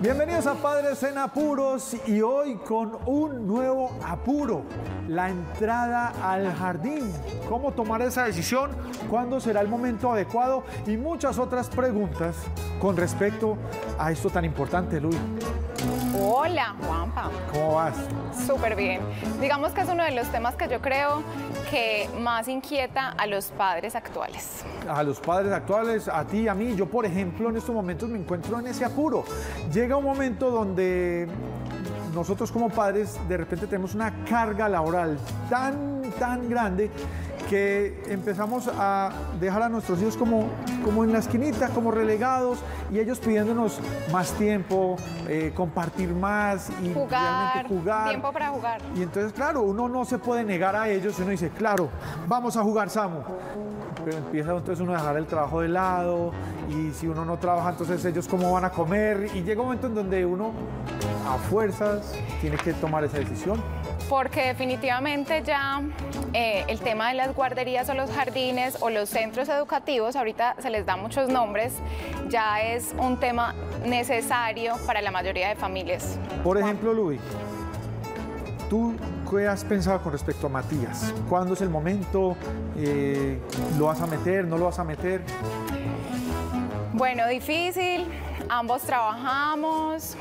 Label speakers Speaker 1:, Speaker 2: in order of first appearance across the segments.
Speaker 1: Bienvenidos a Padres en Apuros y hoy con un nuevo apuro, la entrada al jardín. ¿Cómo tomar esa decisión? ¿Cuándo será el momento adecuado? Y muchas otras preguntas con respecto a esto tan importante, Luis.
Speaker 2: Hola, Juanpa.
Speaker 1: ¿Cómo vas?
Speaker 2: Súper bien. Digamos que es uno de los temas que yo creo que más inquieta a los padres actuales.
Speaker 1: A los padres actuales, a ti, a mí. Yo, por ejemplo, en estos momentos me encuentro en ese apuro. Llega un momento donde nosotros como padres de repente tenemos una carga laboral tan grande que empezamos a dejar a nuestros hijos como en la esquinita, como relegados, y ellos pidiéndonos más tiempo, compartir más y realmente jugar.
Speaker 2: Tiempo para jugar.
Speaker 1: Y entonces, claro, uno no se puede negar a ellos, uno dice, claro, vamos a jugar, Samu. Pero empieza entonces uno a dejar el trabajo de lado, y si uno no trabaja, entonces ellos cómo van a comer, y llega un momento en donde uno a fuerzas tiene que tomar esa decisión.
Speaker 2: Porque definitivamente ya el tema de las guarderías o los jardines o los centros educativos, ahorita se les da muchos nombres, ya es un tema necesario para la mayoría de familias.
Speaker 1: Por ejemplo, Luis, ¿tú qué has pensado con respecto a Matías? ¿Cuándo es el momento? ¿Lo vas a meter? ¿No lo vas a meter?
Speaker 2: Bueno, difícil, ambos trabajamos.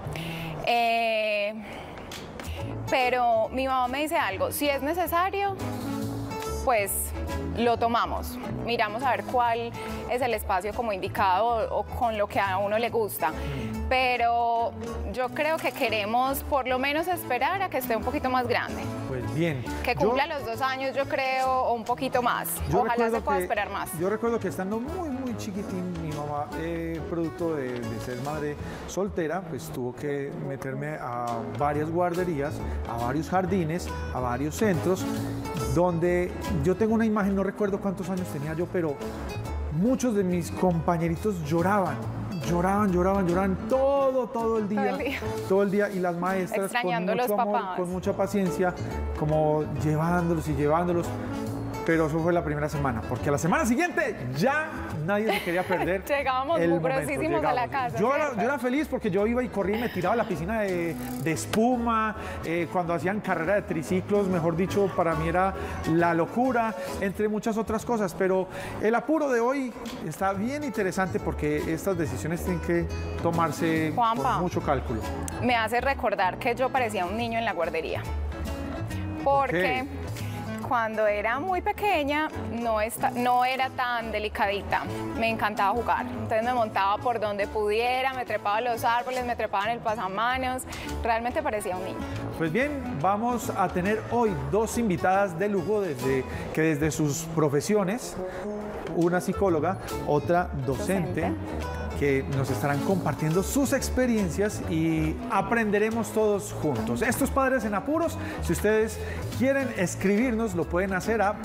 Speaker 2: Pero mi mamá me dice algo, si es necesario, pues lo tomamos. Miramos a ver cuál es el espacio como indicado o con lo que a uno le gusta. Pero yo creo que queremos por lo menos esperar a que esté un poquito más grande.
Speaker 1: Pues bien.
Speaker 2: Que cumpla los 2 años, yo creo, o un poquito más. Ojalá se pueda esperar más.
Speaker 1: Yo recuerdo que estando muy chiquitín, mi mamá, producto de ser madre soltera, pues tuvo que meterme a varias guarderías, a varios jardines, a varios centros, donde yo tengo una imagen, no recuerdo cuántos años tenía yo, pero muchos de mis compañeritos lloraban todo el día, y las maestras
Speaker 2: extrañando
Speaker 1: con mucho
Speaker 2: los
Speaker 1: amor,
Speaker 2: papás,
Speaker 1: con mucha paciencia, como llevándolos, pero eso fue la primera semana, porque a la semana siguiente ya nadie se quería perder.
Speaker 2: Llegábamos mugrosísimos a la casa.
Speaker 1: Yo era feliz porque yo iba y corría y me tiraba a la piscina de espuma, cuando hacían carrera de triciclos, mejor dicho, para mí era la locura, entre muchas otras cosas, pero el apuro de hoy está bien interesante porque estas decisiones tienen que tomarse con mucho cálculo.
Speaker 2: Me hace recordar que yo parecía un niño en la guardería, porque cuando era muy pequeña no era tan delicadita, me encantaba jugar, entonces me montaba por donde pudiera, me trepaba a los árboles, me trepaba en el pasamanos, realmente parecía un niño.
Speaker 1: Pues bien, vamos a tener hoy 2 invitadas de lujo que desde sus profesiones, una psicóloga, otra docente, que nos estarán compartiendo sus experiencias y aprenderemos todos juntos. Estos Padres en Apuros, si ustedes quieren escribirnos, lo pueden hacer a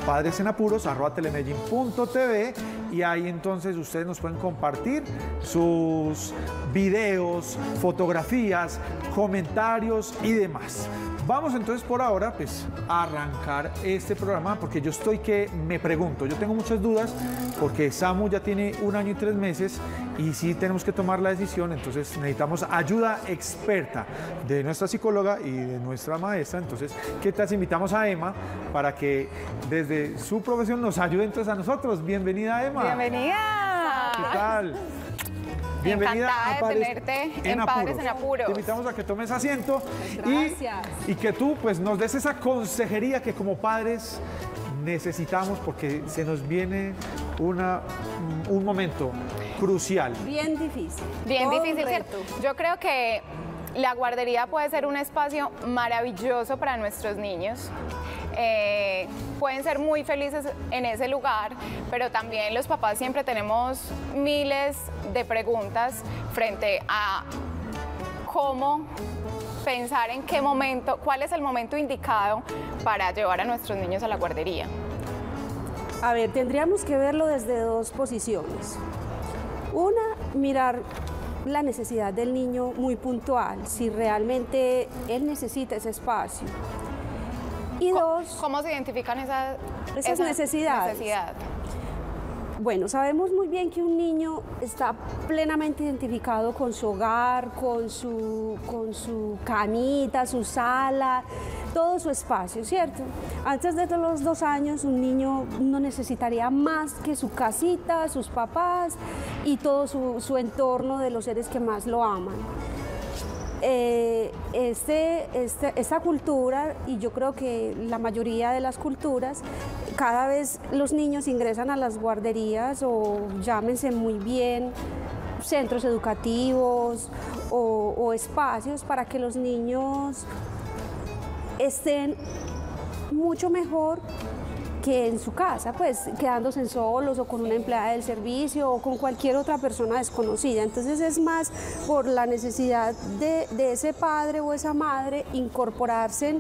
Speaker 1: padresenApuros@telemedellin.tv y ahí entonces ustedes nos pueden compartir sus videos, fotografías, comentarios y demás. Vamos entonces por ahora pues a arrancar este programa porque yo estoy que me pregunto, yo tengo muchas dudas porque Samu ya tiene 1 año y 3 meses y sí tenemos que tomar la decisión, entonces necesitamos ayuda experta de nuestra psicóloga y de nuestra maestra. Entonces, ¿qué tal si invitamos a Emma para que desde su profesión nos ayude entonces a nosotros? Bienvenida, Emma.
Speaker 2: Bienvenida.
Speaker 1: ¿Qué tal? Bienvenida a
Speaker 2: tenerte en Padres en Apuros.
Speaker 1: Te invitamos a que tomes asiento y que tú pues nos des esa consejería que como padres necesitamos porque se nos viene un momento crucial.
Speaker 3: Bien difícil.
Speaker 2: Bien difícil, ¿cierto? Yo creo que la guardería puede ser un espacio maravilloso para nuestros niños. Pueden ser muy felices en ese lugar, pero también los papás siempre tenemos miles de preguntas frente a cómo pensar en qué momento, cuál es el momento indicado para llevar a nuestros niños a la guardería.
Speaker 3: A ver, tendríamos que verlo desde 2 posiciones. Una, mirar la necesidad del niño muy puntual, si realmente él necesita ese espacio. Y 2,
Speaker 2: ¿cómo se identifican esas
Speaker 3: necesidades? Bueno, sabemos muy bien que un niño está plenamente identificado con su hogar, con su camita, su sala, todo su espacio, ¿cierto? Antes de los 2 años, un niño no necesitaría más que su casita, sus papás y todo su entorno de los seres que más lo aman. Esta cultura, y yo creo que la mayoría de las culturas, cada vez los niños ingresan a las guarderías o llámense muy bien centros educativos o espacios para que los niños estén mucho mejor que en su casa, pues quedándose solos o con una empleada del servicio o con cualquier otra persona desconocida. Entonces es más por la necesidad de ese padre o esa madre incorporarse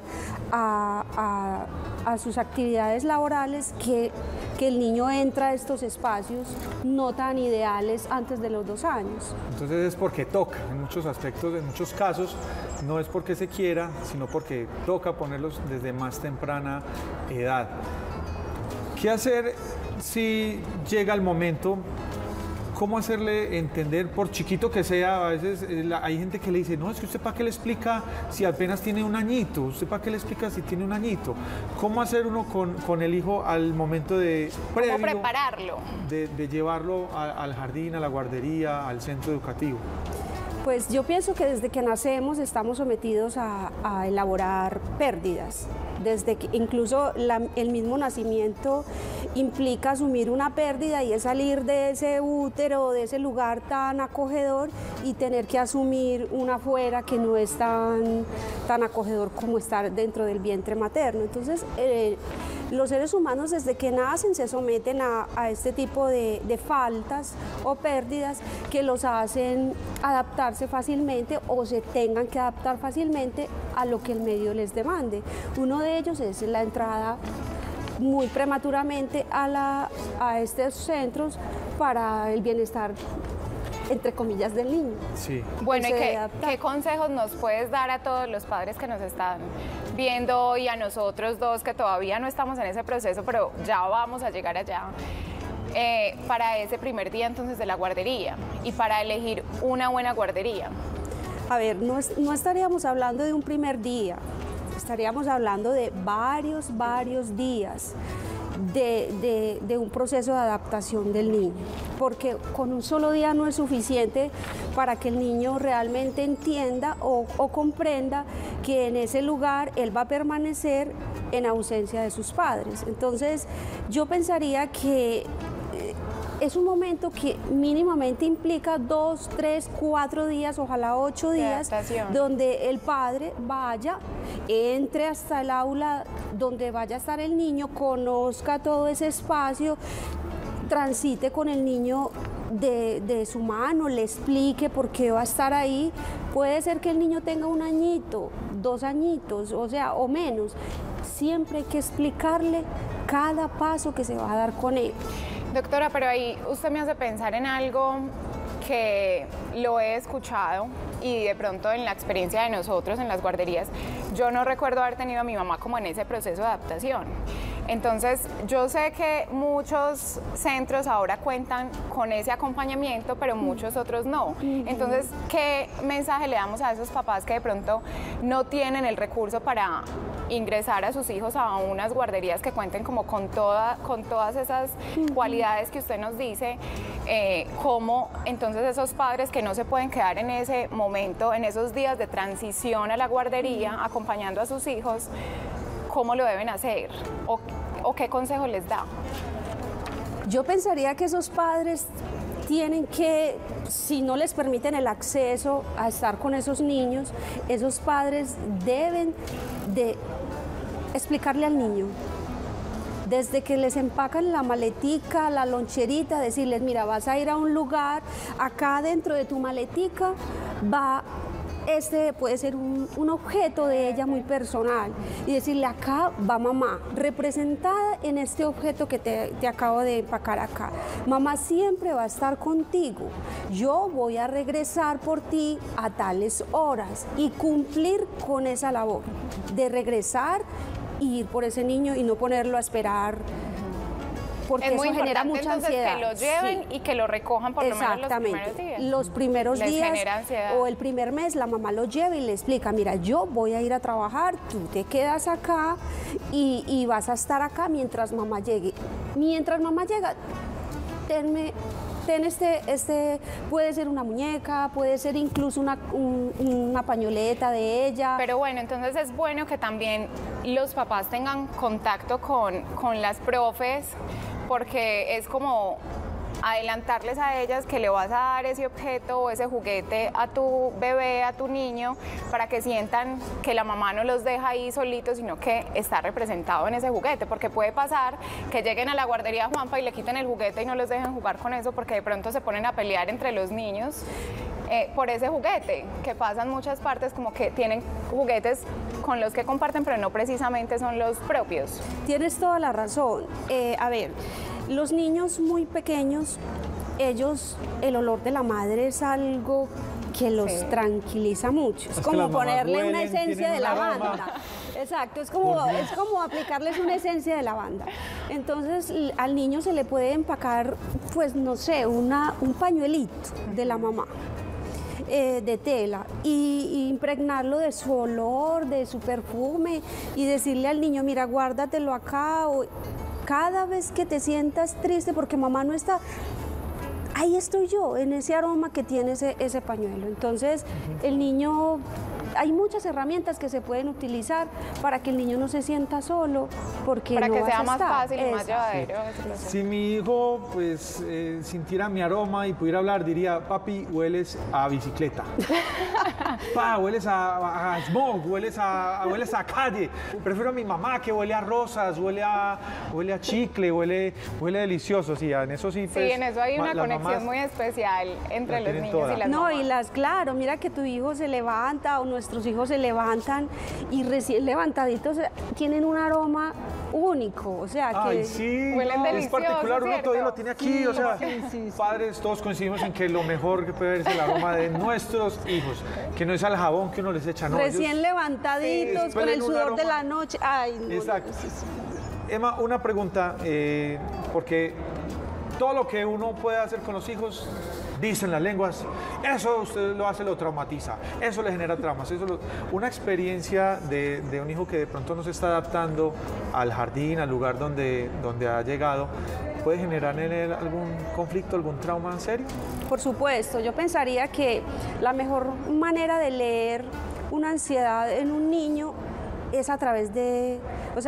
Speaker 3: a sus actividades laborales que el niño entra a estos espacios no tan ideales antes de los 2 años.
Speaker 1: Entonces es porque toca, en muchos aspectos, en muchos casos, no es porque se quiera, sino porque toca ponerlos desde más temprana edad. ¿Qué hacer si llega el momento? ¿Cómo hacerle entender, por chiquito que sea? A veces hay gente que le dice, no, es que usted para qué le explica si apenas tiene 1 añito, usted para qué le explica si tiene 1 añito. ¿Cómo hacer uno con el hijo al momento de previo,
Speaker 2: ¿cómo prepararlo?
Speaker 1: De llevarlo al jardín, a la guardería, al centro educativo?
Speaker 3: Pues yo pienso que desde que nacemos estamos sometidos a elaborar pérdidas. Desde que incluso el mismo nacimiento implica asumir una pérdida y es salir de ese útero, de ese lugar tan acogedor y tener que asumir una afuera que no es tan acogedor como estar dentro del vientre materno. Entonces, los seres humanos desde que nacen se someten a este tipo de faltas o pérdidas que los hacen adaptarse fácilmente o se tengan que adaptar fácilmente a lo que el medio les demande. Uno de ellos es la entrada muy prematuramente a estos centros para el bienestar, entre comillas, del niño.
Speaker 1: Sí.
Speaker 2: Bueno, ¿y qué consejos nos puedes dar a todos los padres que nos están viendo y a nosotros dos que todavía no estamos en ese proceso, pero ya vamos a llegar allá? Para ese primer día entonces de la guardería y para elegir una buena guardería.
Speaker 3: A ver, no estaríamos hablando de un primer día, estaríamos hablando de varios días de un proceso de adaptación del niño, porque con un solo día no es suficiente para que el niño realmente entienda o comprenda que en ese lugar él va a permanecer en ausencia de sus padres. Entonces, yo pensaría que es un momento que mínimamente implica 2, 3, 4 días, ojalá 8 días, donde el padre vaya, entre hasta el aula donde vaya a estar el niño, conozca todo ese espacio, transite con el niño de su mano, le explique por qué va a estar ahí. Puede ser que el niño tenga 1 añito, 2 añitos, o sea, o menos. Siempre hay que explicarle cada paso que se va a dar con él.
Speaker 2: Doctora, pero ahí usted me hace pensar en algo que lo he escuchado y de pronto en la experiencia de nosotros en las guarderías, yo no recuerdo haber tenido a mi mamá como en ese proceso de adaptación. Entonces, yo sé que muchos centros ahora cuentan con ese acompañamiento, pero muchos otros no. Entonces, ¿qué mensaje le damos a esos papás que de pronto no tienen el recurso para ingresar a sus hijos a unas guarderías que cuenten como con todas esas cualidades que usted nos dice? ¿Cómo entonces esos padres que no se pueden quedar en ese momento, en esos días de transición a la guardería, acompañando a sus hijos, cómo lo deben hacer o qué consejo les da?
Speaker 3: Yo pensaría que esos padres tienen que, si no les permiten el acceso a estar con esos niños, esos padres deben de explicarle al niño, desde que les empacan la maletica, la loncherita, decirles, mira, vas a ir a un lugar, acá dentro de tu maletica va, puede ser un objeto de ella muy personal, y decirle, acá va mamá, representada en este objeto que te acabo de empacar acá. Mamá siempre va a estar contigo, yo voy a regresar por ti a tales horas y cumplir con esa labor de regresar y ir por ese niño y no ponerlo a esperar porque
Speaker 2: es
Speaker 3: eso
Speaker 2: muy
Speaker 3: genera
Speaker 2: importante,
Speaker 3: mucha
Speaker 2: entonces,
Speaker 3: ansiedad.
Speaker 2: que lo lleven
Speaker 3: Sí.
Speaker 2: y que lo recojan por lo menos los primeros días.
Speaker 3: Los primeros
Speaker 2: Les
Speaker 3: días
Speaker 2: genera ansiedad.
Speaker 3: o el primer mes la mamá lo lleva y le explica, mira, yo voy a ir a trabajar, tú te quedas acá y vas a estar acá mientras mamá llegue. Mientras mamá llega, ten este, puede ser una muñeca, puede ser incluso una pañoleta de ella.
Speaker 2: Pero bueno, entonces es bueno que también los papás tengan contacto con las profes, porque es como adelantarles a ellas que le vas a dar ese objeto o ese juguete a tu bebé, a tu niño, para que sientan que la mamá no los deja ahí solitos, sino que está representado en ese juguete, porque puede pasar que lleguen a la guardería Juanpa y le quiten el juguete y no los dejen jugar con eso, porque de pronto se ponen a pelear entre los niños por ese juguete, que pasan muchas partes como que tienen juguetes con los que comparten, pero no precisamente son los propios.
Speaker 3: Tienes toda la razón. A ver, los niños muy pequeños, ellos, el olor de la madre es algo que los tranquiliza mucho. Es como ponerle una esencia de lavanda. Exacto, es como aplicarles una esencia de lavanda. Entonces, al niño se le puede empacar, pues no sé, un pañuelito de la mamá. De tela y impregnarlo de su olor, de su perfume y decirle al niño, mira, guárdatelo acá, o cada vez que te sientas triste porque mamá no está, ahí estoy yo, en ese aroma que tiene ese pañuelo. Entonces, el niño, hay muchas herramientas que se pueden utilizar para que el niño no se sienta solo, porque
Speaker 2: para
Speaker 3: no
Speaker 2: que
Speaker 3: vas
Speaker 2: sea
Speaker 3: a
Speaker 2: más
Speaker 3: estar.
Speaker 2: fácil y más llevadero.
Speaker 1: Si mi hijo pues sintiera mi aroma y pudiera hablar, diría, papi, hueles a bicicleta. Pa, hueles a smog, hueles a calle. Prefiero a mi mamá que huele a rosas, huele a chicle, huele delicioso. Sí, en eso sí. Pues,
Speaker 2: sí, en eso hay una conexión muy especial entre los niños y las mamás.
Speaker 3: No, claro, mira que tu hijo se levanta o nuestros hijos se levantan y recién levantaditos tienen un aroma único, o sea que
Speaker 1: ay, sí,
Speaker 2: huelen delicioso,
Speaker 1: es particular, uno
Speaker 2: ¿cierto?
Speaker 1: todavía lo tiene aquí,
Speaker 3: Sí,
Speaker 1: o sea,
Speaker 3: sí.
Speaker 1: padres todos coincidimos en que lo mejor que puede ver es el aroma de nuestros hijos, que no es al jabón que uno les echa, no.
Speaker 3: Recién levantaditos, con el sudor de la noche, ay, no.
Speaker 1: Exacto. Emma, una pregunta, porque todo lo que uno puede hacer con los hijos, dicen las lenguas, eso usted lo hace, lo traumatiza, eso le genera traumas. Una experiencia de un hijo que de pronto no se está adaptando al jardín, al lugar donde ha llegado, ¿puede generar en él algún conflicto, algún trauma en serio?
Speaker 3: Por supuesto, yo pensaría que la mejor manera de leer una ansiedad en un niño es a través del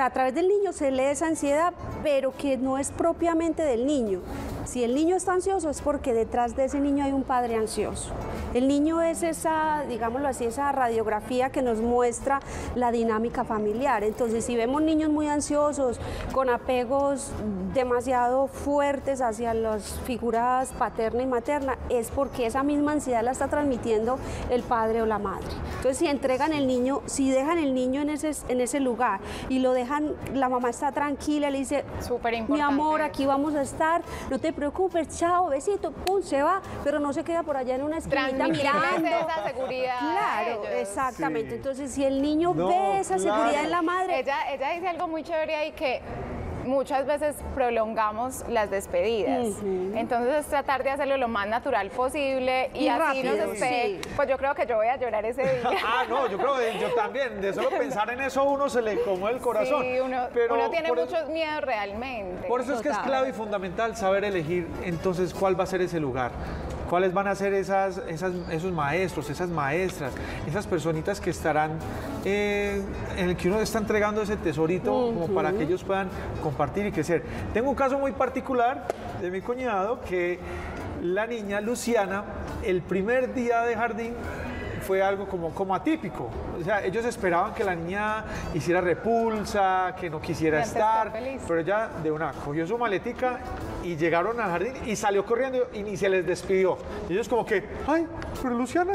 Speaker 3: niño se lee esa ansiedad, pero que no es propiamente del niño. Si el niño está ansioso es porque detrás de ese niño hay un padre ansioso. El niño es esa, digámoslo así, esa radiografía que nos muestra la dinámica familiar. Entonces, si vemos niños muy ansiosos, con apegos demasiado fuertes hacia las figuras paterna y materna, es porque esa misma ansiedad la está transmitiendo el padre o la madre. Entonces, si entregan el niño, si dejan el niño en ese lugar y lo dejan, la mamá está tranquila, le dice, mi amor, aquí vamos a estar, no te preocupes, chao, besito, pum, se va, pero no se queda por allá en una esquinita mirando.
Speaker 2: Esa seguridad.
Speaker 3: Claro, exactamente. Sí. Entonces, si el niño ve esa seguridad en la madre.
Speaker 2: Ella dice algo muy chévere ahí, que muchas veces prolongamos las despedidas. Entonces es tratar de hacerlo lo más natural posible y así rápido, nos esté. Sí. Pues yo creo que yo voy a llorar ese día.
Speaker 1: No, yo creo que yo también. De solo pensar en eso uno se le conmueve el corazón.
Speaker 2: Sí, uno tiene muchos miedos realmente.
Speaker 1: Por eso es que es clave y fundamental saber elegir entonces cuál va a ser ese lugar. ¿Cuáles van a ser esos maestros, esas maestras, esas personitas que estarán, en el que uno está entregando ese tesorito como para que ellos puedan compartir y crecer? Tengo un caso muy particular de mi cuñado, que la niña Luciana, el primer día de jardín, fue algo como atípico. O sea, ellos esperaban que la niña hiciera repulsa, que no quisiera estar, pero ella de una cogió su maletica y llegaron al jardín y salió corriendo y ni se les despidió. Y ellos como que, ay, pero Luciana,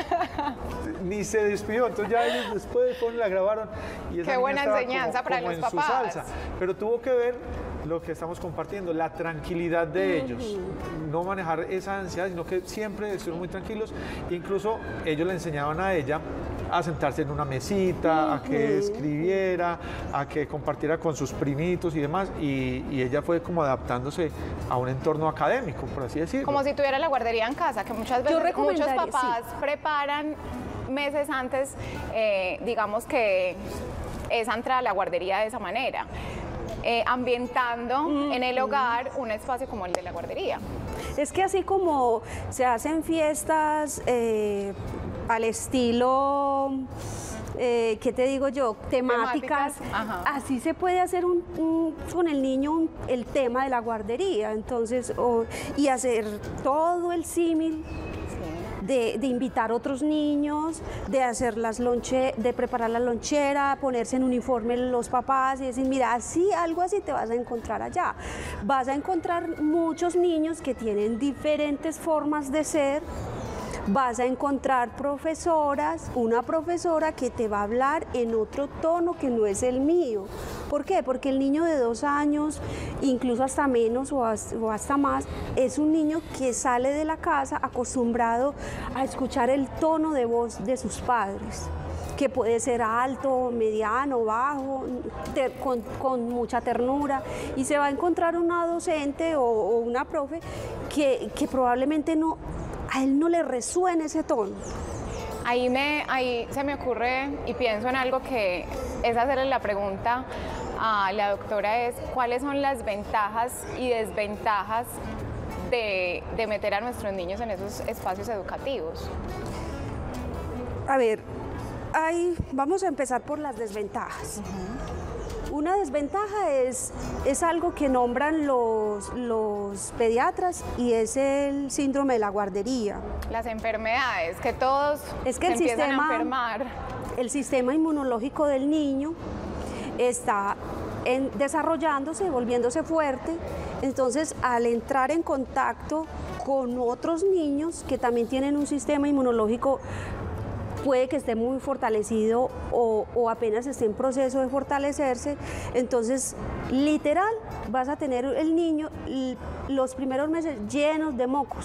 Speaker 1: ni se despidió. Entonces ya ellos después la grabaron. Y esa
Speaker 2: qué buena enseñanza para los papás.
Speaker 1: Pero tuvo que ver lo que estamos compartiendo, la tranquilidad de ellos, no manejar esa ansiedad, sino que siempre estuvieron muy tranquilos. Incluso ellos le enseñaban a ella a sentarse en una mesita, a que escribiera, a que compartiera con sus primitos y demás, y ella fue como adaptándose a un entorno académico, por así decirlo.
Speaker 2: Como si tuviera la guardería en casa, que muchas veces muchos papás preparan meses antes, digamos que esa entrada a la guardería de esa manera, ambientando en el hogar un espacio como el de la guardería.
Speaker 3: Es que así como se hacen fiestas al estilo, ¿qué te digo yo? Temáticas. Así se puede hacer con el niño el tema de la guardería, entonces, y hacer todo el símil. De invitar a otros niños, de hacer de preparar la lonchera, ponerse en uniforme los papás y decir, mira, así, algo así te vas a encontrar allá. Vas a encontrar muchos niños que tienen diferentes formas de ser. Vas a encontrar profesoras, una profesora que te va a hablar en otro tono que no es el mío. ¿Por qué? Porque el niño de 2 años, incluso hasta menos o hasta más, es un niño que sale de la casa acostumbrado a escuchar el tono de voz de sus padres, que puede ser alto, mediano, bajo, con mucha ternura, y se va a encontrar una docente o una profe que probablemente a él no le resuena ese tono.
Speaker 2: Ahí se me ocurre y pienso en algo que es hacerle la pregunta a la doctora, es ¿cuáles son las ventajas y desventajas de meter a nuestros niños en esos espacios educativos?
Speaker 3: A ver, vamos a empezar por las desventajas. Una desventaja es algo que nombran los pediatras, y es el síndrome de la guardería.
Speaker 2: Las enfermedades, que todos empiezan a enfermar.
Speaker 3: El sistema inmunológico del niño está desarrollándose, volviéndose fuerte, entonces al entrar en contacto con otros niños que también tienen un sistema inmunológico, puede que esté muy fortalecido o apenas esté en proceso de fortalecerse, entonces literal vas a tener el niño los primeros meses llenos de mocos.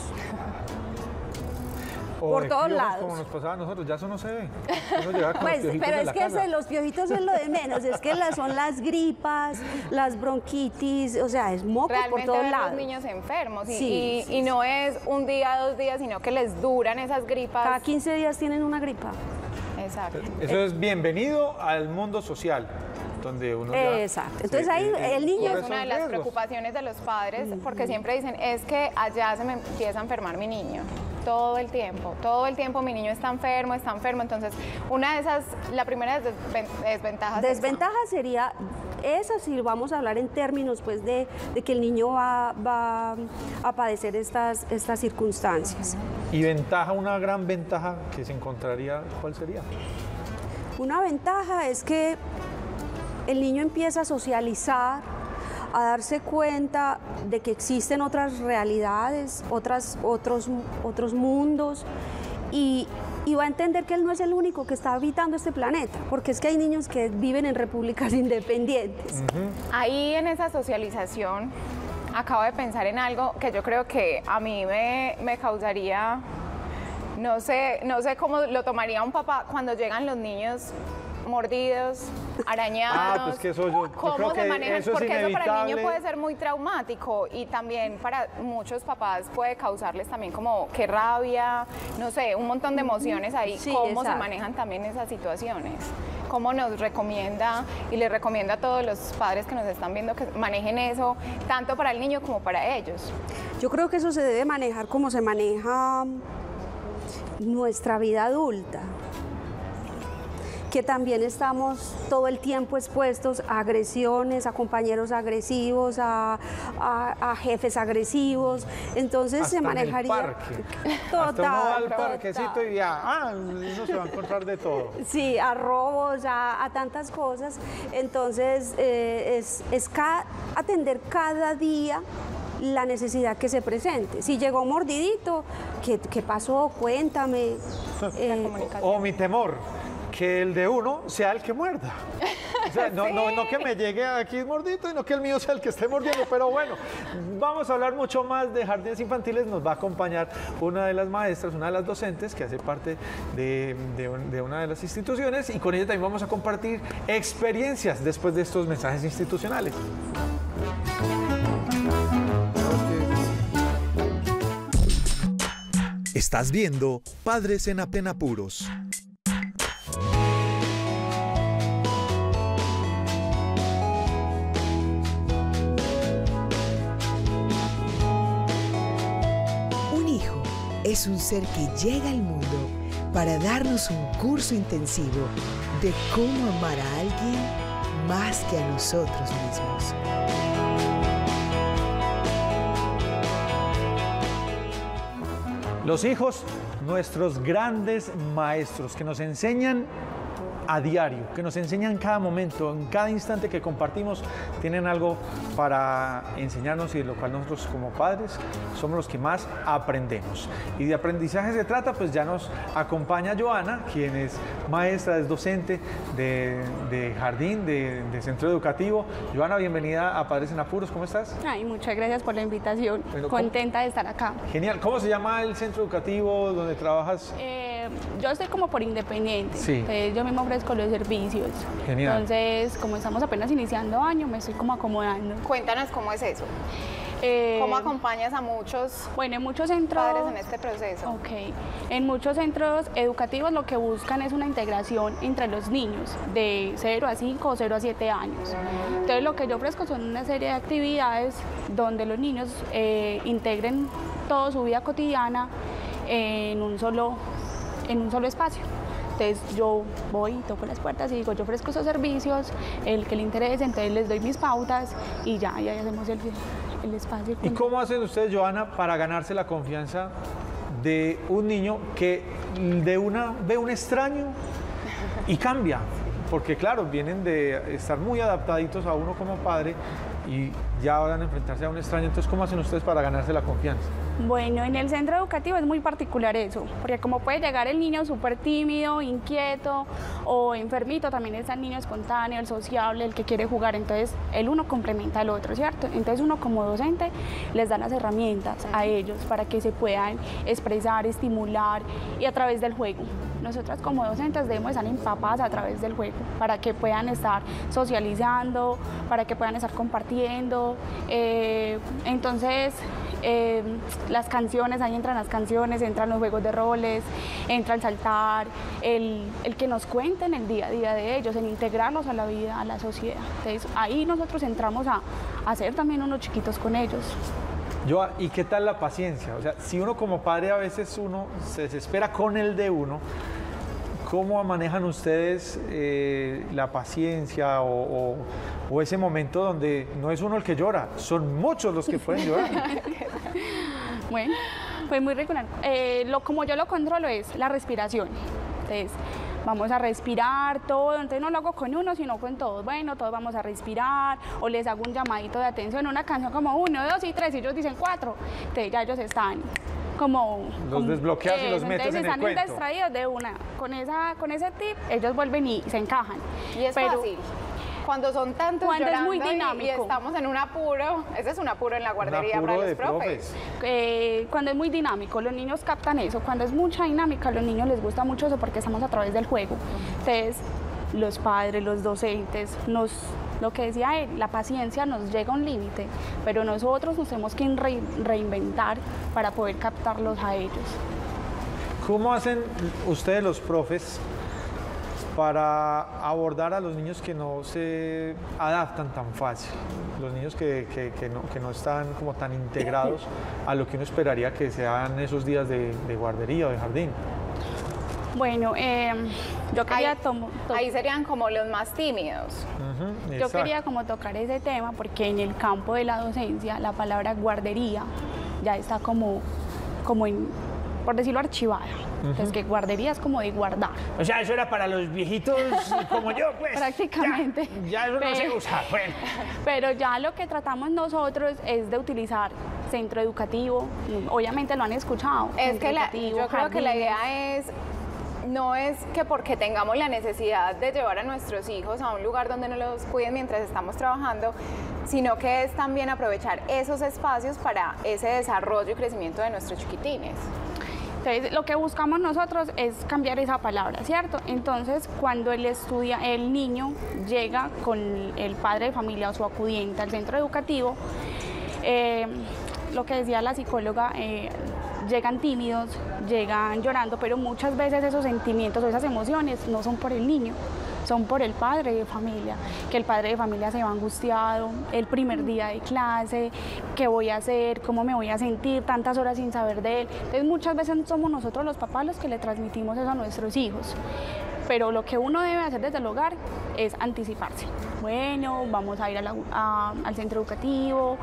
Speaker 3: Por todos lados.
Speaker 1: Como nos pasaba a nosotros, ya eso no se ve.
Speaker 3: Pues, pero es que los piojitos son lo de menos, es que son las gripas, las bronquitis, o sea, es moco por todos lados.
Speaker 2: Los niños enfermos y no es un día, 2 días, sino que les duran esas gripas.
Speaker 3: Cada 15 días tienen una gripa.
Speaker 2: Exacto.
Speaker 1: Eso es bienvenido al mundo social. Donde uno
Speaker 3: exacto. Entonces ahí el niño
Speaker 2: es una de las preocupaciones de los padres, porque siempre dicen, es que allá se me empieza a enfermar mi niño. Todo el tiempo mi niño está enfermo, entonces una de esas, la primera desventaja.
Speaker 3: Desventaja sería esa, si vamos a hablar en términos pues de que el niño va a padecer estas circunstancias.
Speaker 1: Y ventaja, una gran ventaja que se encontraría, ¿cuál sería?
Speaker 3: Una ventaja es que el niño empieza a socializar, a darse cuenta de que existen otras realidades, otros mundos, y va a entender que él no es el único que está habitando este planeta, porque es que hay niños que viven en repúblicas independientes.
Speaker 2: Ahí en esa socialización acabo de pensar en algo que yo creo que a mí me causaría, no sé cómo lo tomaría un papá cuando llegan los niños mordidos, arañados,
Speaker 1: pues que eso yo
Speaker 2: cómo
Speaker 1: creo
Speaker 2: se
Speaker 1: que
Speaker 2: manejan,
Speaker 1: eso es
Speaker 2: porque eso para el niño
Speaker 1: inevitable.
Speaker 2: puede ser muy traumático, y también para muchos papás puede causarles también como qué rabia, no sé, un montón de emociones ahí.
Speaker 3: Sí,
Speaker 2: cómo
Speaker 3: exacto.
Speaker 2: se manejan también esas situaciones. ¿Cómo nos recomienda y les recomienda a todos los padres que nos están viendo que manejen eso, tanto para el niño como para ellos?
Speaker 3: Yo creo que eso se debe manejar como se maneja nuestra vida adulta, que también estamos todo el tiempo expuestos a agresiones, a compañeros agresivos, a jefes agresivos, entonces
Speaker 1: Hasta
Speaker 3: se manejaría...
Speaker 1: En el parque.
Speaker 3: Total,
Speaker 1: Hasta uno va al
Speaker 3: total.
Speaker 1: parquecito y ya, uno se va a encontrar de todo.
Speaker 3: Sí, a robos, a tantas cosas, entonces es atender cada día la necesidad que se presente. Si llegó un mordidito, ¿qué pasó? Cuéntame.
Speaker 1: O mi temor, que el de uno sea el que muerda. sea, no,
Speaker 2: Sí.
Speaker 1: no que me llegue aquí mordito, sino que el mío sea el que esté mordiendo. Pero bueno, vamos a hablar mucho más de jardines infantiles. Nos va a acompañar una de las maestras, una de las docentes que hace parte de una de las instituciones, y con ella también vamos a compartir experiencias después de estos mensajes institucionales.
Speaker 4: Estás viendo Padres en Apuros.
Speaker 5: Un hijo es un ser que llega al mundo para darnos un curso intensivo de cómo amar a alguien más que a nosotros mismos.
Speaker 1: Los hijos, nuestros grandes maestros, que nos enseñan a diario, que nos enseñan en cada momento, en cada instante que compartimos, tienen algo para enseñarnos, y de lo cual nosotros como padres somos los que más aprendemos. Y de aprendizaje se trata, pues ya nos acompaña Joana, quien es maestra, es docente de jardín, de centro educativo. Joana, bienvenida a Padres en Apuros, ¿cómo estás?
Speaker 6: Ay, muchas gracias por la invitación.
Speaker 1: Bueno,
Speaker 6: Contenta de estar acá.
Speaker 1: Genial. ¿Cómo se llama el centro educativo donde trabajas?
Speaker 6: Yo estoy como por independiente.
Speaker 1: Sí.
Speaker 6: Entonces, yo mismo ofrezco los servicios.
Speaker 1: Genial.
Speaker 6: Entonces, como estamos apenas iniciando año, me estoy como acomodando.
Speaker 2: Cuéntanos cómo es eso. ¿Cómo acompañas a muchos
Speaker 6: Bueno, en muchos centros...
Speaker 2: padres en este proceso?
Speaker 6: Ok. En muchos centros educativos lo que buscan es una integración entre los niños de 0 a 5 o 0 a 7 años. Entonces, lo que yo ofrezco son una serie de actividades donde los niños integren toda su vida cotidiana en un solo espacio. Entonces yo voy, toco las puertas y digo, yo ofrezco esos servicios, el que le interese, entonces les doy mis pautas y ya hacemos el espacio.
Speaker 1: ¿Y cómo hacen ustedes, Joana, para ganarse la confianza de un niño que ve un extraño y cambia? Porque claro, vienen de estar muy adaptaditos a uno como padre y ya van a enfrentarse a un extraño. Entonces, ¿cómo hacen ustedes para ganarse la confianza?
Speaker 6: Bueno, en el centro educativo es muy particular eso, porque como puede llegar el niño súper tímido, inquieto o enfermito, también está el niño espontáneo, el sociable, el que quiere jugar, entonces el uno complementa al otro, ¿cierto? Entonces uno como docente les da las herramientas a ellos para que se puedan expresar, estimular y a través del juego. Nosotras como docentes debemos estar empapadas a través del juego para que puedan estar socializando, para que puedan estar compartiendo. Entonces, las canciones, ahí entran las canciones, entran los juegos de roles, entra el saltar, el que nos cuenten el día a día de ellos, el integrarlos a la vida, a la sociedad. Entonces, ahí nosotros entramos a ser también unos chiquitos con ellos.
Speaker 1: ¿Y qué tal la paciencia? O sea, si uno como padre a veces uno se desespera con el de uno, ¿cómo manejan ustedes la paciencia o ese momento donde no es uno el que llora, son muchos los que pueden llorar?
Speaker 6: Bueno, pues muy regular. Como yo lo controlo es la respiración. Entonces, vamos a respirar todo, entonces no lo hago con uno, sino con todos. Bueno, todos vamos a respirar, o les hago un llamadito de atención, una canción como 1, 2 y 3, y ellos dicen 4. Entonces ya ellos están como...
Speaker 1: Los desbloqueas y los metes en el cuento.
Speaker 6: Entonces están distraídos de una. Con ese tip, ellos vuelven y se encajan.
Speaker 2: Y es fácil. Cuando son tantos
Speaker 6: cuando
Speaker 2: llorando
Speaker 6: es muy dinámico.
Speaker 2: y estamos en un apuro, ese es un apuro en la guardería para los profes.
Speaker 6: Cuando es muy dinámico, los niños captan eso. Cuando es mucha dinámica, a los niños les gusta mucho eso porque estamos a través del juego. Entonces, los padres, los docentes, lo que decía él, la paciencia nos llega a un límite, pero nosotros nos tenemos que reinventar para poder captarlos a ellos.
Speaker 1: ¿Cómo hacen ustedes los profes para abordar a los niños que no se adaptan tan fácil? Los niños que no están como tan integrados a lo que uno esperaría que sean esos días de guardería o de jardín.
Speaker 6: Bueno, yo quería
Speaker 2: ahí serían como los más tímidos.
Speaker 6: Yo quería como tocar ese tema porque en el campo de la docencia la palabra guardería ya está como por decirlo, archivada. Entonces, que guardería es como de guardar.
Speaker 1: O sea, eso era para los viejitos como yo, pues.
Speaker 6: Prácticamente.
Speaker 1: Ya eso no se usa. Bueno.
Speaker 6: Pero ya lo que tratamos nosotros es de utilizar centro educativo. Obviamente lo han escuchado.
Speaker 2: Es que yo creo que la idea es no es que porque tengamos la necesidad de llevar a nuestros hijos a un lugar donde no los cuiden mientras estamos trabajando, sino que es también aprovechar esos espacios para ese desarrollo y crecimiento de nuestros chiquitines.
Speaker 6: Entonces, lo que buscamos nosotros es cambiar esa palabra, ¿cierto? Entonces, cuando el niño llega con el padre de familia o su acudiente al centro educativo, lo que decía la psicóloga, llegan tímidos, llegan llorando, pero muchas veces esos sentimientos o esas emociones no son por el niño, son por el padre de familia, que el padre de familia se va angustiado, el primer día de clase, qué voy a hacer, cómo me voy a sentir, tantas horas sin saber de él. Entonces muchas veces somos nosotros los papás los que le transmitimos eso a nuestros hijos. Pero lo que uno debe hacer desde el hogar es anticiparse. Bueno, vamos a ir al centro educativo,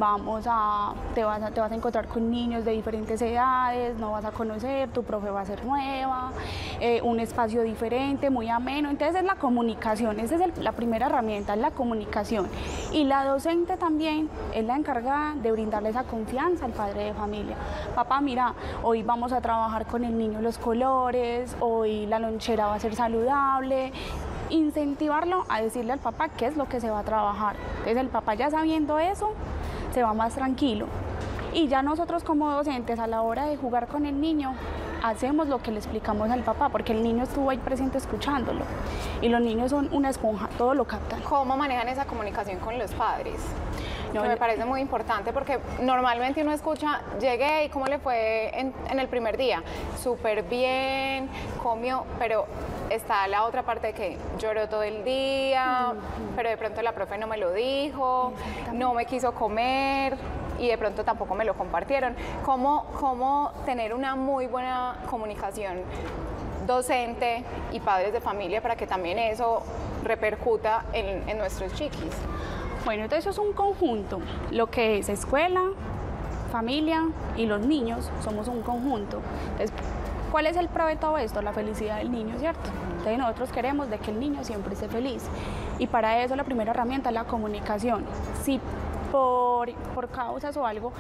Speaker 6: te vas a encontrar con niños de diferentes edades, no vas a conocer, tu profe va a ser nueva, un espacio diferente, muy ameno. Entonces es la comunicación, esa es la primera herramienta, es la comunicación. Y la docente también es la encargada de brindarle esa confianza al padre de familia. Papá, mira, hoy vamos a trabajar con el niño los colores, hoy la lonchera va a ser saludable, incentivarlo a decirle al papá qué es lo que se va a trabajar. Entonces el papá, ya sabiendo eso, se va más tranquilo. Y ya nosotros como docentes, a la hora de jugar con el niño, hacemos lo que le explicamos al papá, porque el niño estuvo ahí presente escuchándolo. Y los niños son una esponja, todo lo captan.
Speaker 2: ¿Cómo manejan esa comunicación con los padres?
Speaker 6: No,
Speaker 2: me parece muy importante, porque normalmente uno escucha, llegué y ¿cómo le fue en el primer día? Súper bien, comió, pero está la otra parte de que lloró todo el día, pero de pronto la profe no me lo dijo, no me quiso comer y de pronto tampoco me lo compartieron. ¿Cómo tener una muy buena comunicación docente y padres de familia para que también eso repercuta en nuestros chiquis?
Speaker 6: Bueno, entonces eso es un conjunto, lo que es escuela, familia y los niños somos un conjunto. Entonces, ¿cuál es el pro de todo esto? La felicidad del niño, ¿cierto? Entonces nosotros queremos de que el niño siempre esté feliz y para eso la primera herramienta es la comunicación. Si por causas o algo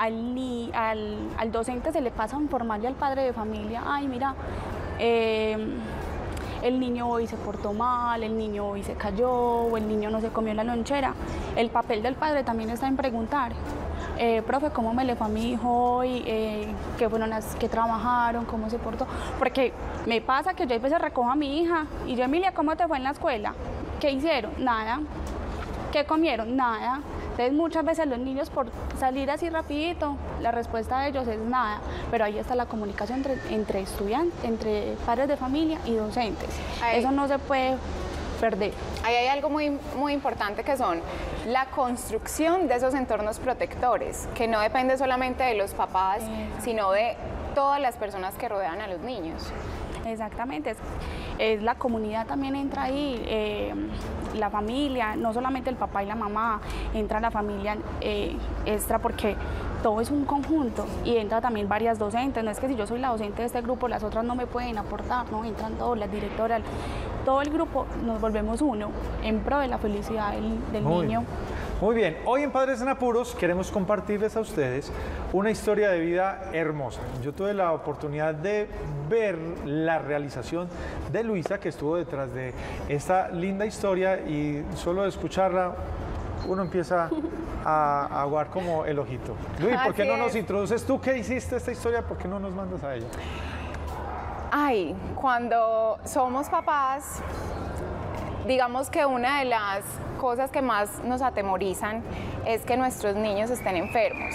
Speaker 6: al docente se le pasa a informarle al padre de familia, ay mira, el niño hoy se portó mal, el niño hoy se cayó, o el niño no se comió la lonchera. El papel del padre también está en preguntar, profe, ¿cómo me le fue a mi hijo hoy? ¿Qué fueron las que trabajaron? ¿Cómo se portó? Porque me pasa que yo a veces recojo a mi hija y yo, Emilia, ¿cómo te fue en la escuela? ¿Qué hicieron? Nada. ¿Qué comieron? Nada. Entonces muchas veces los niños, por salir así rapidito, la respuesta de ellos es nada, pero ahí está la comunicación entre estudiantes, entre padres de familia y docentes. Eso no se puede perder.
Speaker 2: Ahí hay algo muy, muy importante que son la construcción de esos entornos protectores, que no depende solamente de los papás, sino de todas las personas que rodean a los niños.
Speaker 6: Exactamente, es la comunidad también entra ahí, la familia, no solamente el papá y la mamá, entra la familia extra porque todo es un conjunto y entra también varias docentes, no es que si yo soy la docente de este grupo las otras no me pueden aportar, no, entran todas las directoras, todo el grupo nos volvemos uno en pro de la felicidad del niño.
Speaker 1: Muy bien, hoy en Padres en Apuros queremos compartirles a ustedes una historia de vida hermosa. Yo tuve la oportunidad de ver la realización de Luisa, que estuvo detrás de esta linda historia, y solo de escucharla uno empieza a aguar como el ojito. Luis, ¿por qué no nos introduces tú qué hiciste esta historia? ¿Por qué no nos mandas a ella?
Speaker 2: Ay, cuando somos papás, digamos que una de las cosas que más nos atemorizan es que nuestros niños estén enfermos.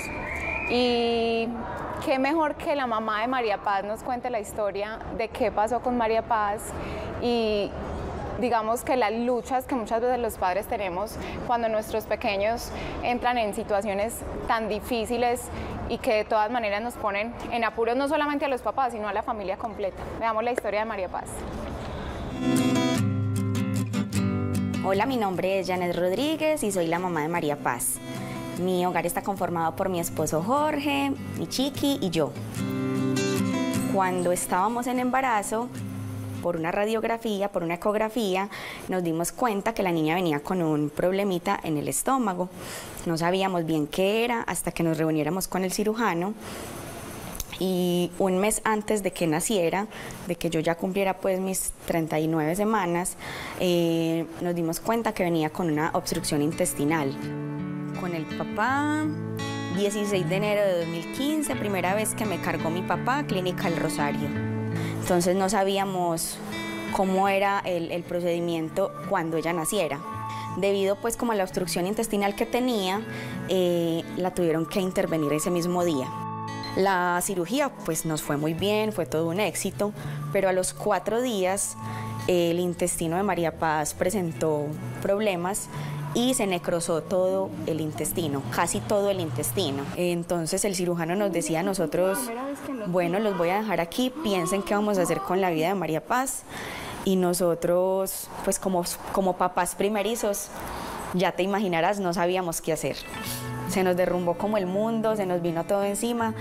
Speaker 2: Y qué mejor que la mamá de María Paz nos cuente la historia de qué pasó con María Paz y digamos que las luchas que muchas veces los padres tenemos cuando nuestros pequeños entran en situaciones tan difíciles y que de todas maneras nos ponen en apuros no solamente a los papás, sino a la familia completa. Veamos la historia de María Paz.
Speaker 7: Hola, mi nombre es Janet Rodríguez y soy la mamá de María Paz. Mi hogar está conformado por mi esposo Jorge, mi chiqui y yo. Cuando estábamos en embarazo, por una radiografía, por una ecografía, nos dimos cuenta que la niña venía con un problemita en el estómago. No sabíamos bien qué era hasta que nos reuniéramos con el cirujano Y un mes antes de que naciera, de que yo ya cumpliera pues mis 39 semanas, nos dimos cuenta que venía con una obstrucción intestinal. Con el papá, 16 de enero de 2015, primera vez que me cargó mi papá, Clínica El Rosario. Entonces no sabíamos cómo era el procedimiento cuando ella naciera. Debido pues como a la obstrucción intestinal que tenía, la tuvieron que intervenir ese mismo día. La cirugía pues nos fue muy bien, fue todo un éxito, pero a los 4 días el intestino de María Paz presentó problemas y se necrosó todo el intestino, casi todo el intestino. Entonces el cirujano nos decía a nosotros, bueno, los voy a dejar aquí, piensen qué vamos a hacer con la vida de María Paz. Y nosotros, pues como papás primerizos, ya te imaginarás, no sabíamos qué hacer. Se nos derrumbó como el mundo, se nos vino todo encima.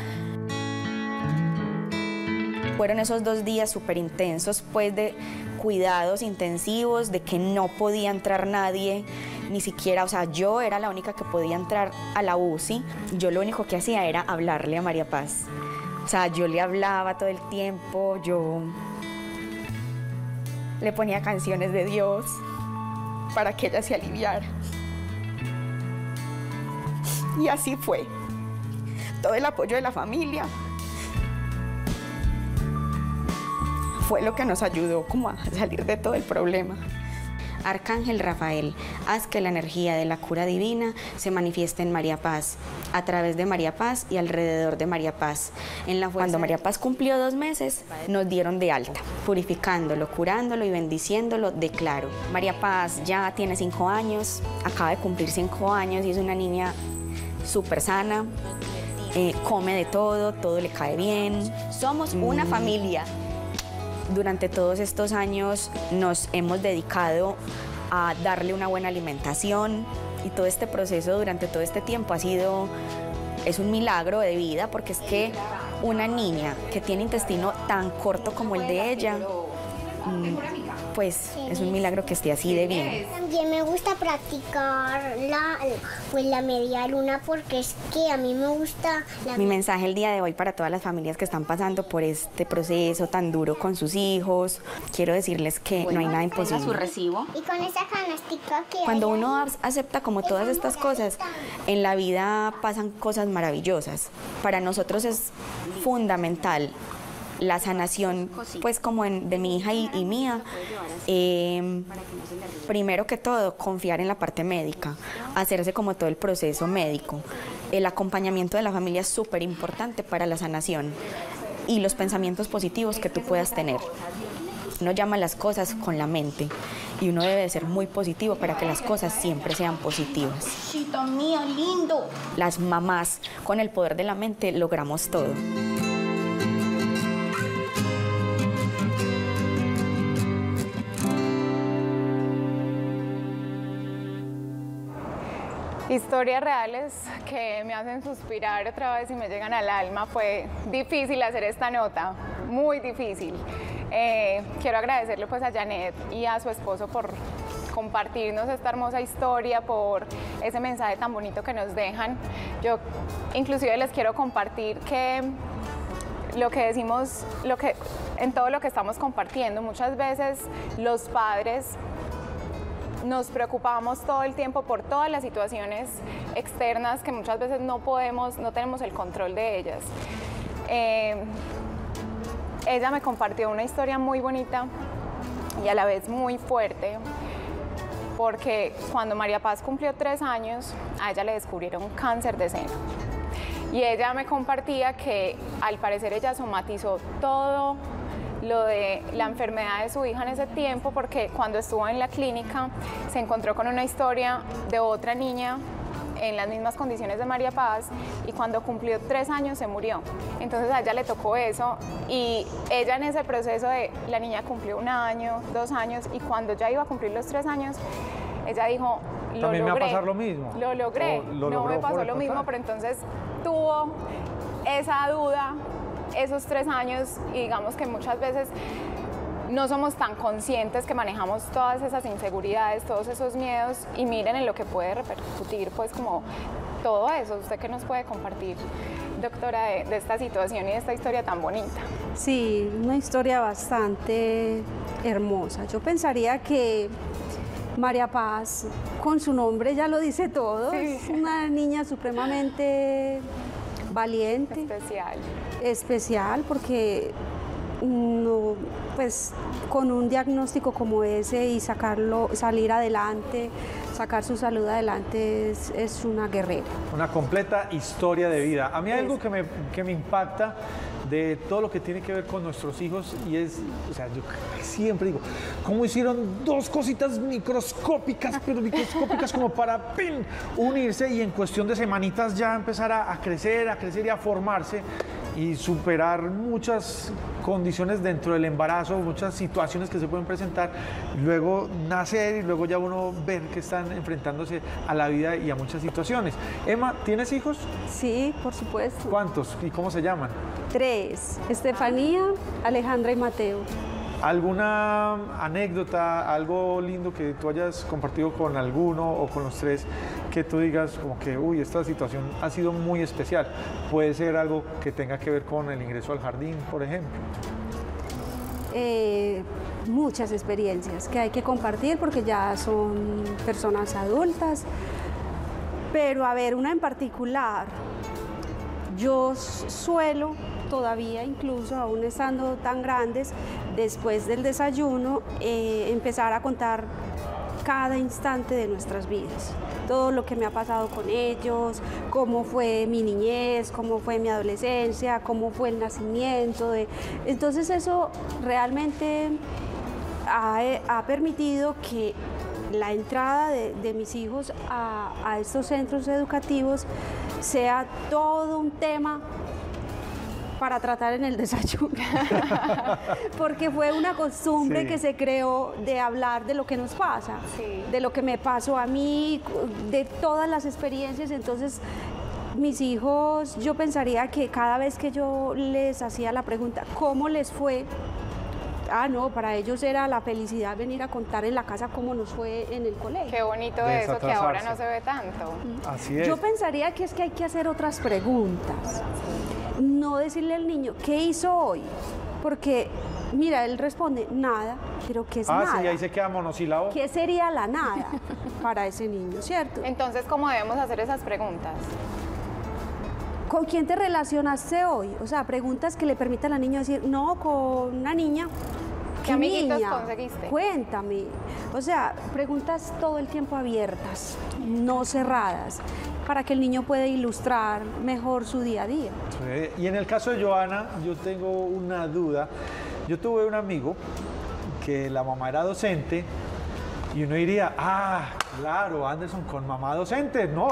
Speaker 7: Fueron esos 2 días súper intensos, pues de cuidados intensivos, de que no podía entrar nadie, ni siquiera, o sea, yo era la única que podía entrar a la UCI. Yo lo único que hacía era hablarle a María Paz. O sea, yo le hablaba todo el tiempo, yo le ponía canciones de Dios para que ella se aliviara. Y así fue. Todo el apoyo de la familia fue lo que nos ayudó como a salir de todo el problema. Arcángel Rafael, haz que la energía de la cura divina se manifieste en María Paz, a través de María Paz y alrededor de María Paz. Cuando María Paz cumplió 2 meses, nos dieron de alta, purificándolo, curándolo y bendiciéndolo, declaro. María Paz ya tiene 5 años, acaba de cumplir 5 años y es una niña súper sana, come de todo le cae bien. Somos una familia. Durante todos estos años nos hemos dedicado a darle una buena alimentación y todo este proceso durante todo este tiempo es un milagro de vida, porque es que una niña que tiene intestino tan corto como el de ella, pues es un milagro que esté así de bien.
Speaker 8: También me gusta practicar la media luna, porque es que a mí me gusta
Speaker 7: Mi mensaje el día de hoy para todas las familias que están pasando por este proceso tan duro con sus hijos, quiero decirles que no hay nada imposible.
Speaker 8: su recibo. Y con esa canastica que
Speaker 7: Cuando uno acepta como todas estas cosas, en la vida pasan cosas maravillosas. Para nosotros es fundamental la sanación, pues como de mi hija y mía. Primero que todo, confiar en la parte médica, hacerse como todo el proceso médico. El acompañamiento de la familia es súper importante para la sanación y los pensamientos positivos que tú puedas tener. Uno llama las cosas con la mente y uno debe ser muy positivo para que las cosas siempre sean positivas.
Speaker 8: Chito mío, lindo.
Speaker 7: Las mamás, con el poder de la mente, logramos todo.
Speaker 2: Historias reales que me hacen suspirar otra vez y me llegan al alma. Fue difícil hacer esta nota, muy difícil. Quiero agradecerle pues a Janet y a su esposo por compartirnos esta hermosa historia, por ese mensaje tan bonito que nos dejan. Yo inclusive les quiero compartir que lo que decimos, en todo lo que estamos compartiendo, muchas veces los padres nos preocupamos todo el tiempo por todas las situaciones externas que muchas veces no tenemos el control de ellas. Ella me compartió una historia muy bonita y a la vez muy fuerte, porque cuando María Paz cumplió 3 años, a ella le descubrieron cáncer de seno. Y ella me compartía que al parecer ella somatizó todo lo de la enfermedad de su hija en ese tiempo, porque cuando estuvo en la clínica se encontró con una historia de otra niña en las mismas condiciones de María Paz, y cuando cumplió 3 años se murió. Entonces a ella le tocó eso, y ella en ese proceso de la niña cumplió 1 año, 2 años, y cuando ya iba a cumplir los 3 años, ella dijo, lo
Speaker 1: También
Speaker 2: logré.
Speaker 1: me va a pasar lo mismo.
Speaker 2: Lo logré, no me pasó lo mismo, pero entonces tuvo esa duda esos 3 años, y digamos que muchas veces no somos tan conscientes que manejamos todas esas inseguridades, todos esos miedos, y miren en lo que puede repercutir, pues como todo eso. ¿Usted qué nos puede compartir, doctora, de esta situación y de esta historia tan bonita?
Speaker 3: Sí, una historia bastante hermosa. Yo pensaría que María Paz, con su nombre ya lo dice todo,
Speaker 2: Sí.
Speaker 3: es una niña supremamente valiente, especial porque no, pues, con un diagnóstico como ese y salir adelante, sacar su salud adelante es una guerrera.
Speaker 1: Una completa historia de vida. A mí hay algo que me impacta de todo lo que tiene que ver con nuestros hijos, y es, o sea, yo siempre digo, ¿cómo hicieron dos cositas microscópicas, pero microscópicas como para ¡pin!, unirse y en cuestión de semanitas ya empezar a crecer y a formarse y superar muchas condiciones dentro del embarazo, muchas situaciones que se pueden presentar, luego nacer y luego ya uno ver que están enfrentándose a la vida y a muchas situaciones. Emma, ¿tienes hijos?
Speaker 3: Sí, por supuesto.
Speaker 1: ¿Cuántos y cómo se llaman?
Speaker 3: 3, Estefanía, Alejandra y Mateo.
Speaker 1: ¿Alguna anécdota, algo lindo que tú hayas compartido con alguno o con los 3, que tú digas como que, uy, esta situación ha sido muy especial? Puede ser algo que tenga que ver con el ingreso al jardín, por ejemplo.
Speaker 3: Muchas experiencias que hay que compartir porque ya son personas adultas, pero a ver, una en particular, yo suelo todavía, incluso aún estando tan grandes, después del desayuno, empezar a contar cada instante de nuestras vidas, todo lo que me ha pasado con ellos, cómo fue mi niñez, cómo fue mi adolescencia, cómo fue el nacimiento. Entonces eso realmente ha permitido que la entrada de mis hijos a estos centros educativos sea todo un tema para tratar en el desayuno, porque fue una costumbre que se creó de hablar de lo que nos pasa, de lo que me pasó a mí, de todas las experiencias. Entonces mis hijos, yo pensaría que cada vez que yo les hacía la pregunta, ¿cómo les fue? No, para ellos era la felicidad venir a contar en la casa cómo nos fue en el colegio.
Speaker 2: Qué bonito eso, que ahora no se ve tanto.
Speaker 1: Así es.
Speaker 3: Yo pensaría que es que hay que hacer otras preguntas. No decirle al niño, ¿qué hizo hoy? Porque, mira, él responde, nada, pero ¿qué es nada?
Speaker 1: Sí, ahí se queda monosílabo.
Speaker 3: ¿Qué sería la nada para ese niño, cierto?
Speaker 2: Entonces, ¿cómo debemos hacer esas preguntas?
Speaker 3: ¿Con quién te relacionaste hoy? O sea, preguntas que le permitan al niño decir, no, con una niña.
Speaker 2: ¿Qué amiguitos conseguiste?
Speaker 3: Cuéntame. O sea, preguntas todo el tiempo abiertas, no cerradas, para que el niño pueda ilustrar mejor su día a día.
Speaker 1: Y en el caso de Joana, yo tengo una duda. Yo tuve un amigo que la mamá era docente y uno diría, claro, Anderson con mamá docente, no,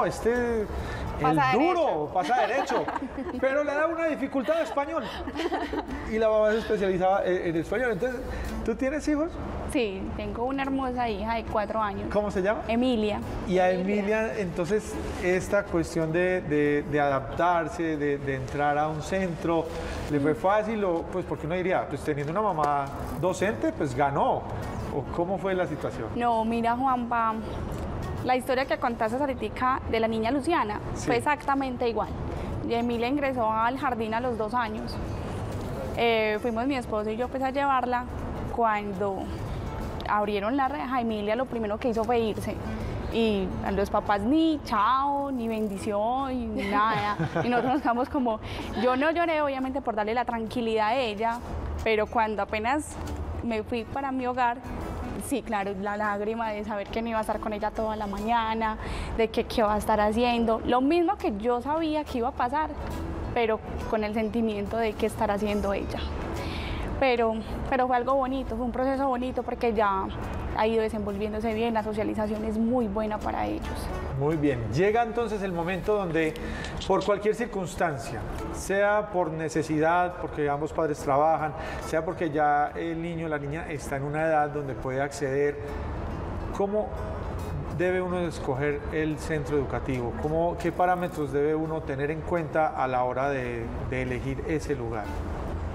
Speaker 1: pasa derecho, pero le da una dificultad de español y la mamá se especializaba en español. Entonces, ¿tú tienes hijos?
Speaker 6: Sí, tengo una hermosa hija de 4 años.
Speaker 1: ¿Cómo se llama?
Speaker 6: Emilia.
Speaker 1: Y a Emilia, entonces, esta cuestión de adaptarse, de entrar a un centro, ¿le fue fácil? Pues porque uno diría, pues teniendo una mamá docente, pues ganó. ¿O cómo fue la situación?
Speaker 6: No, mira, Juanpa, la historia que contaste ahorita de la niña Luciana fue exactamente igual. Y Emilia ingresó al jardín a los 2 años. Fuimos mi esposo y yo pues a llevarla. Cuando abrieron la reja, Emilia lo primero que hizo fue irse. Y a los papás ni chao, ni bendición, ni nada. Y nosotros nos quedamos como, yo no lloré obviamente por darle la tranquilidad a ella, pero cuando apenas me fui para mi hogar, sí, claro, la lágrima de saber que no iba a estar con ella toda la mañana, de que qué va a estar haciendo, lo mismo que yo sabía que iba a pasar, pero con el sentimiento de qué estará haciendo ella. Pero fue algo bonito, fue un proceso bonito porque ya ha ido desenvolviéndose bien, la socialización es muy buena para ellos.
Speaker 1: Muy bien, llega entonces el momento donde por cualquier circunstancia, sea por necesidad, porque ambos padres trabajan, sea porque ya el niño o la niña está en una edad donde puede acceder, ¿cómo debe uno escoger el centro educativo? ¿Qué parámetros debe uno tener en cuenta a la hora de elegir ese lugar?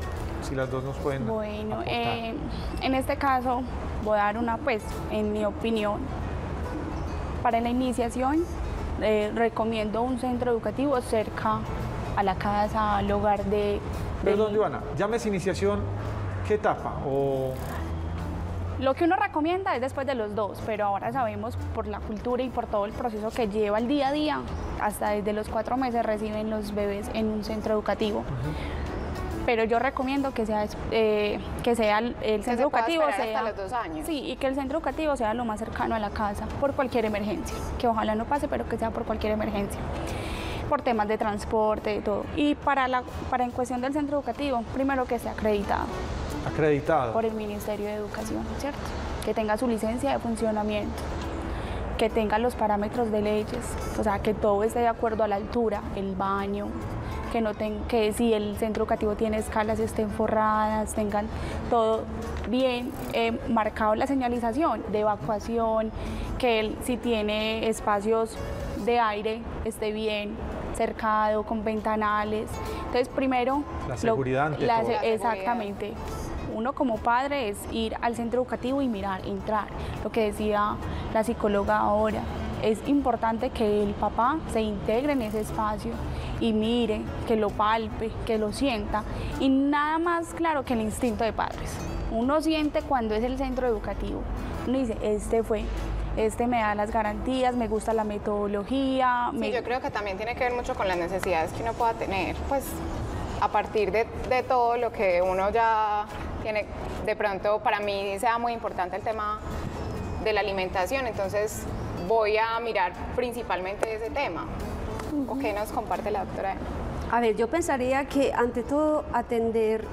Speaker 1: si las dos nos pueden
Speaker 6: Bueno,
Speaker 1: aportar.
Speaker 6: en este caso voy a dar una, pues, en mi opinión, para la iniciación recomiendo un centro educativo cerca a la casa, al hogar de...
Speaker 1: Perdón, Joana, llames iniciación, ¿qué etapa? O...
Speaker 6: Lo que uno recomienda es después de los 2, pero ahora sabemos por la cultura y por todo el proceso que lleva el día a día, hasta desde los 4 meses reciben los bebés en un centro educativo. Pero yo recomiendo que sea el centro educativo
Speaker 2: hasta los 2 años.
Speaker 6: Sí, y que el centro educativo sea lo más cercano a la casa por cualquier emergencia, que ojalá no pase, pero que sea por cualquier emergencia, por temas de transporte y todo. Y para en cuestión del centro educativo, primero que sea acreditado por el Ministerio de Educación, ¿cierto? Que tenga su licencia de funcionamiento, que tenga los parámetros de leyes, o sea, que todo esté de acuerdo a la altura, el baño, que si el centro educativo tiene escalas estén forradas, tengan todo bien marcado, la señalización de evacuación, que si tiene espacios de aire esté bien cercado, con ventanales. Entonces, primero...
Speaker 1: La seguridad ante todo.
Speaker 6: Exactamente. Uno como padre es ir al centro educativo y mirar, entrar. Lo que decía la psicóloga ahora, es importante que el papá se integre en ese espacio y mire, que lo palpe, que lo sienta. Y nada más claro que el instinto de padres. Uno siente cuando es el centro educativo. Uno dice, este me da las garantías, me gusta la metodología.
Speaker 2: Sí, yo creo que también tiene que ver mucho con las necesidades que uno pueda tener, pues a partir de todo lo que uno ya tiene. De pronto para mí sea muy importante el tema de la alimentación, entonces voy a mirar principalmente ese tema. ¿O qué nos comparte la doctora?
Speaker 3: A ver, yo pensaría que ante todo atender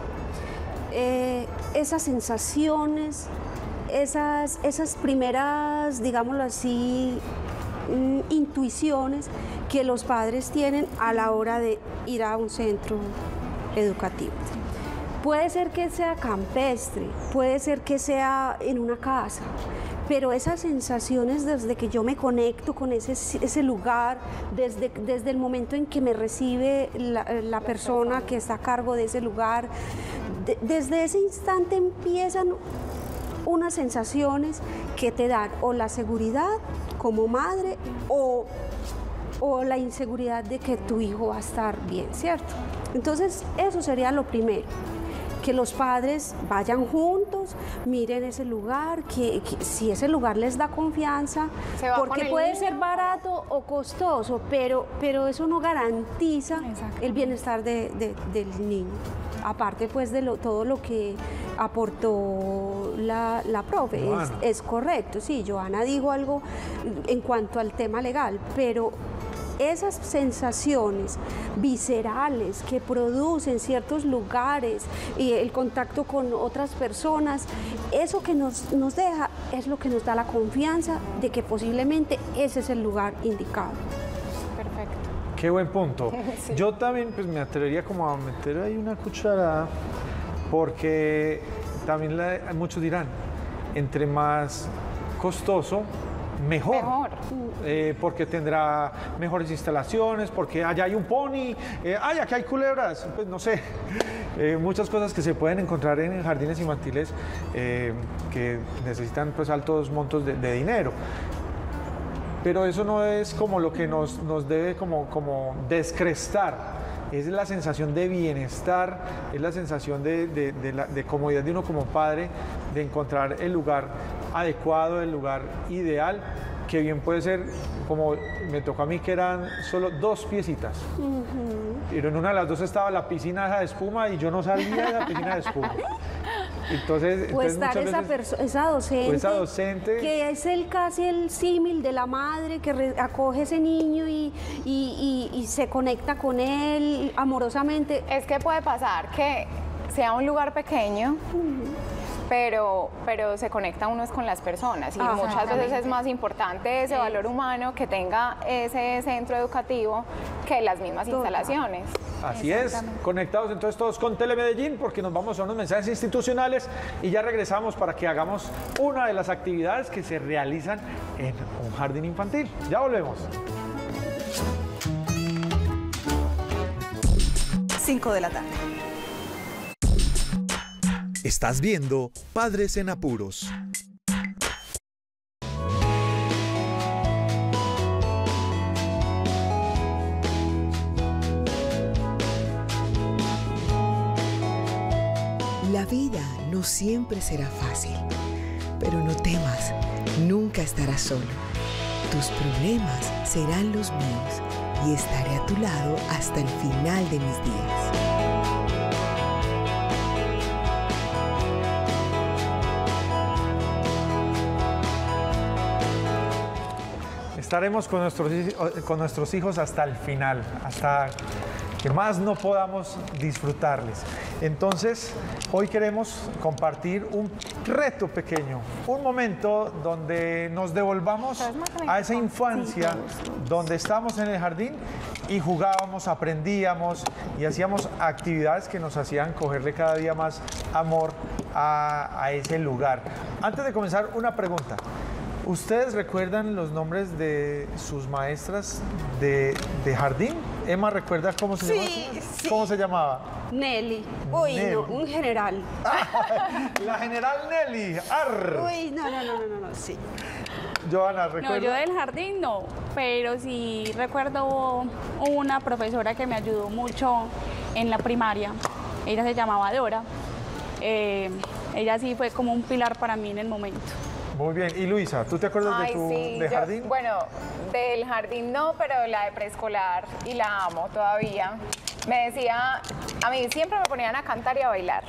Speaker 3: esas sensaciones, esas primeras, digámoslo así, intuiciones que los padres tienen a la hora de ir a un centro educativo. Puede ser que sea campestre, puede ser que sea en una casa, pero esas sensaciones desde que yo me conecto con ese lugar, desde el momento en que me recibe la persona que está a cargo de ese lugar, desde ese instante empiezan unas sensaciones que te dan o la seguridad como madre o la inseguridad de que tu hijo va a estar bien, ¿cierto? Entonces eso sería lo primero. Que los padres vayan juntos, miren ese lugar, que si ese lugar les da confianza, porque puede ser barato o costoso, pero eso no garantiza el bienestar del niño. Aparte pues de todo lo que aportó la profe, es correcto, sí, Joana dijo algo en cuanto al tema legal, pero esas sensaciones viscerales que producen ciertos lugares y el contacto con otras personas, eso que nos deja es lo que nos da la confianza de que posiblemente ese es el lugar indicado.
Speaker 2: Perfecto.
Speaker 1: Qué buen punto. Sí. Yo también pues, me atrevería como a meter ahí una cucharada, porque también muchos dirán, entre más costoso, mejor. Porque tendrá mejores instalaciones, porque allá hay un pony, aquí hay culebras, pues no sé, muchas cosas que se pueden encontrar en jardines infantiles que necesitan pues altos montos de dinero. Pero eso no es como lo que nos debe como descrestar. Es la sensación de bienestar, es la sensación de comodidad de uno como padre, de encontrar el lugar adecuado, el lugar ideal, que bien puede ser, como me tocó a mí, que eran solo 2 piecitas. Pero en una de las 2 estaba la piscina esa de espuma y yo no salía de la piscina de espuma. Entonces
Speaker 3: estar esa docente, que es casi el símil de la madre que acoge a ese niño y se conecta con él amorosamente.
Speaker 2: Es que puede pasar que sea un lugar pequeño, pero se conecta uno con las personas y muchas veces es más importante ese valor humano que tenga ese centro educativo que las mismas instalaciones.
Speaker 1: Así es, conectados entonces todos con Telemedellín, porque nos vamos a unos mensajes institucionales y ya regresamos para que hagamos una de las actividades que se realizan en un jardín infantil. Ya volvemos.
Speaker 9: 5 de la tarde.
Speaker 4: Estás viendo Padres en Apuros.
Speaker 5: La vida no siempre será fácil, pero no temas, nunca estarás solo. Tus problemas serán los míos y estaré a tu lado hasta el final de mis días.
Speaker 1: Estaremos con nuestros hijos hasta el final, hasta que más no podamos disfrutarles. Entonces, hoy queremos compartir un reto pequeño, un momento donde nos devolvamos a esa infancia donde estábamos en el jardín y jugábamos, aprendíamos y hacíamos actividades que nos hacían cogerle cada día más amor a ese lugar. Antes de comenzar, una pregunta. ¿Ustedes recuerdan los nombres de sus maestras de jardín? Emma, ¿recuerda cómo se llamaba?
Speaker 3: Sí.
Speaker 1: ¿Cómo se llamaba?
Speaker 3: Nelly. Uy,
Speaker 1: Nelly.
Speaker 3: no, un general.
Speaker 1: La general Nelly. ¡Arr!
Speaker 3: Uy, no, sí.
Speaker 1: Joana,
Speaker 6: No,
Speaker 1: ¿recuerda?
Speaker 6: yo del jardín no, pero sí recuerdo una profesora que me ayudó mucho en la primaria. Ella se llamaba Dora. Ella sí fue como un pilar para mí en el momento.
Speaker 1: Muy bien. Y Luisa, ¿tú te acuerdas de jardín?
Speaker 2: Bueno, del jardín no, pero la de preescolar y la amo todavía. Me decía, a mí siempre me ponían a cantar y a bailar.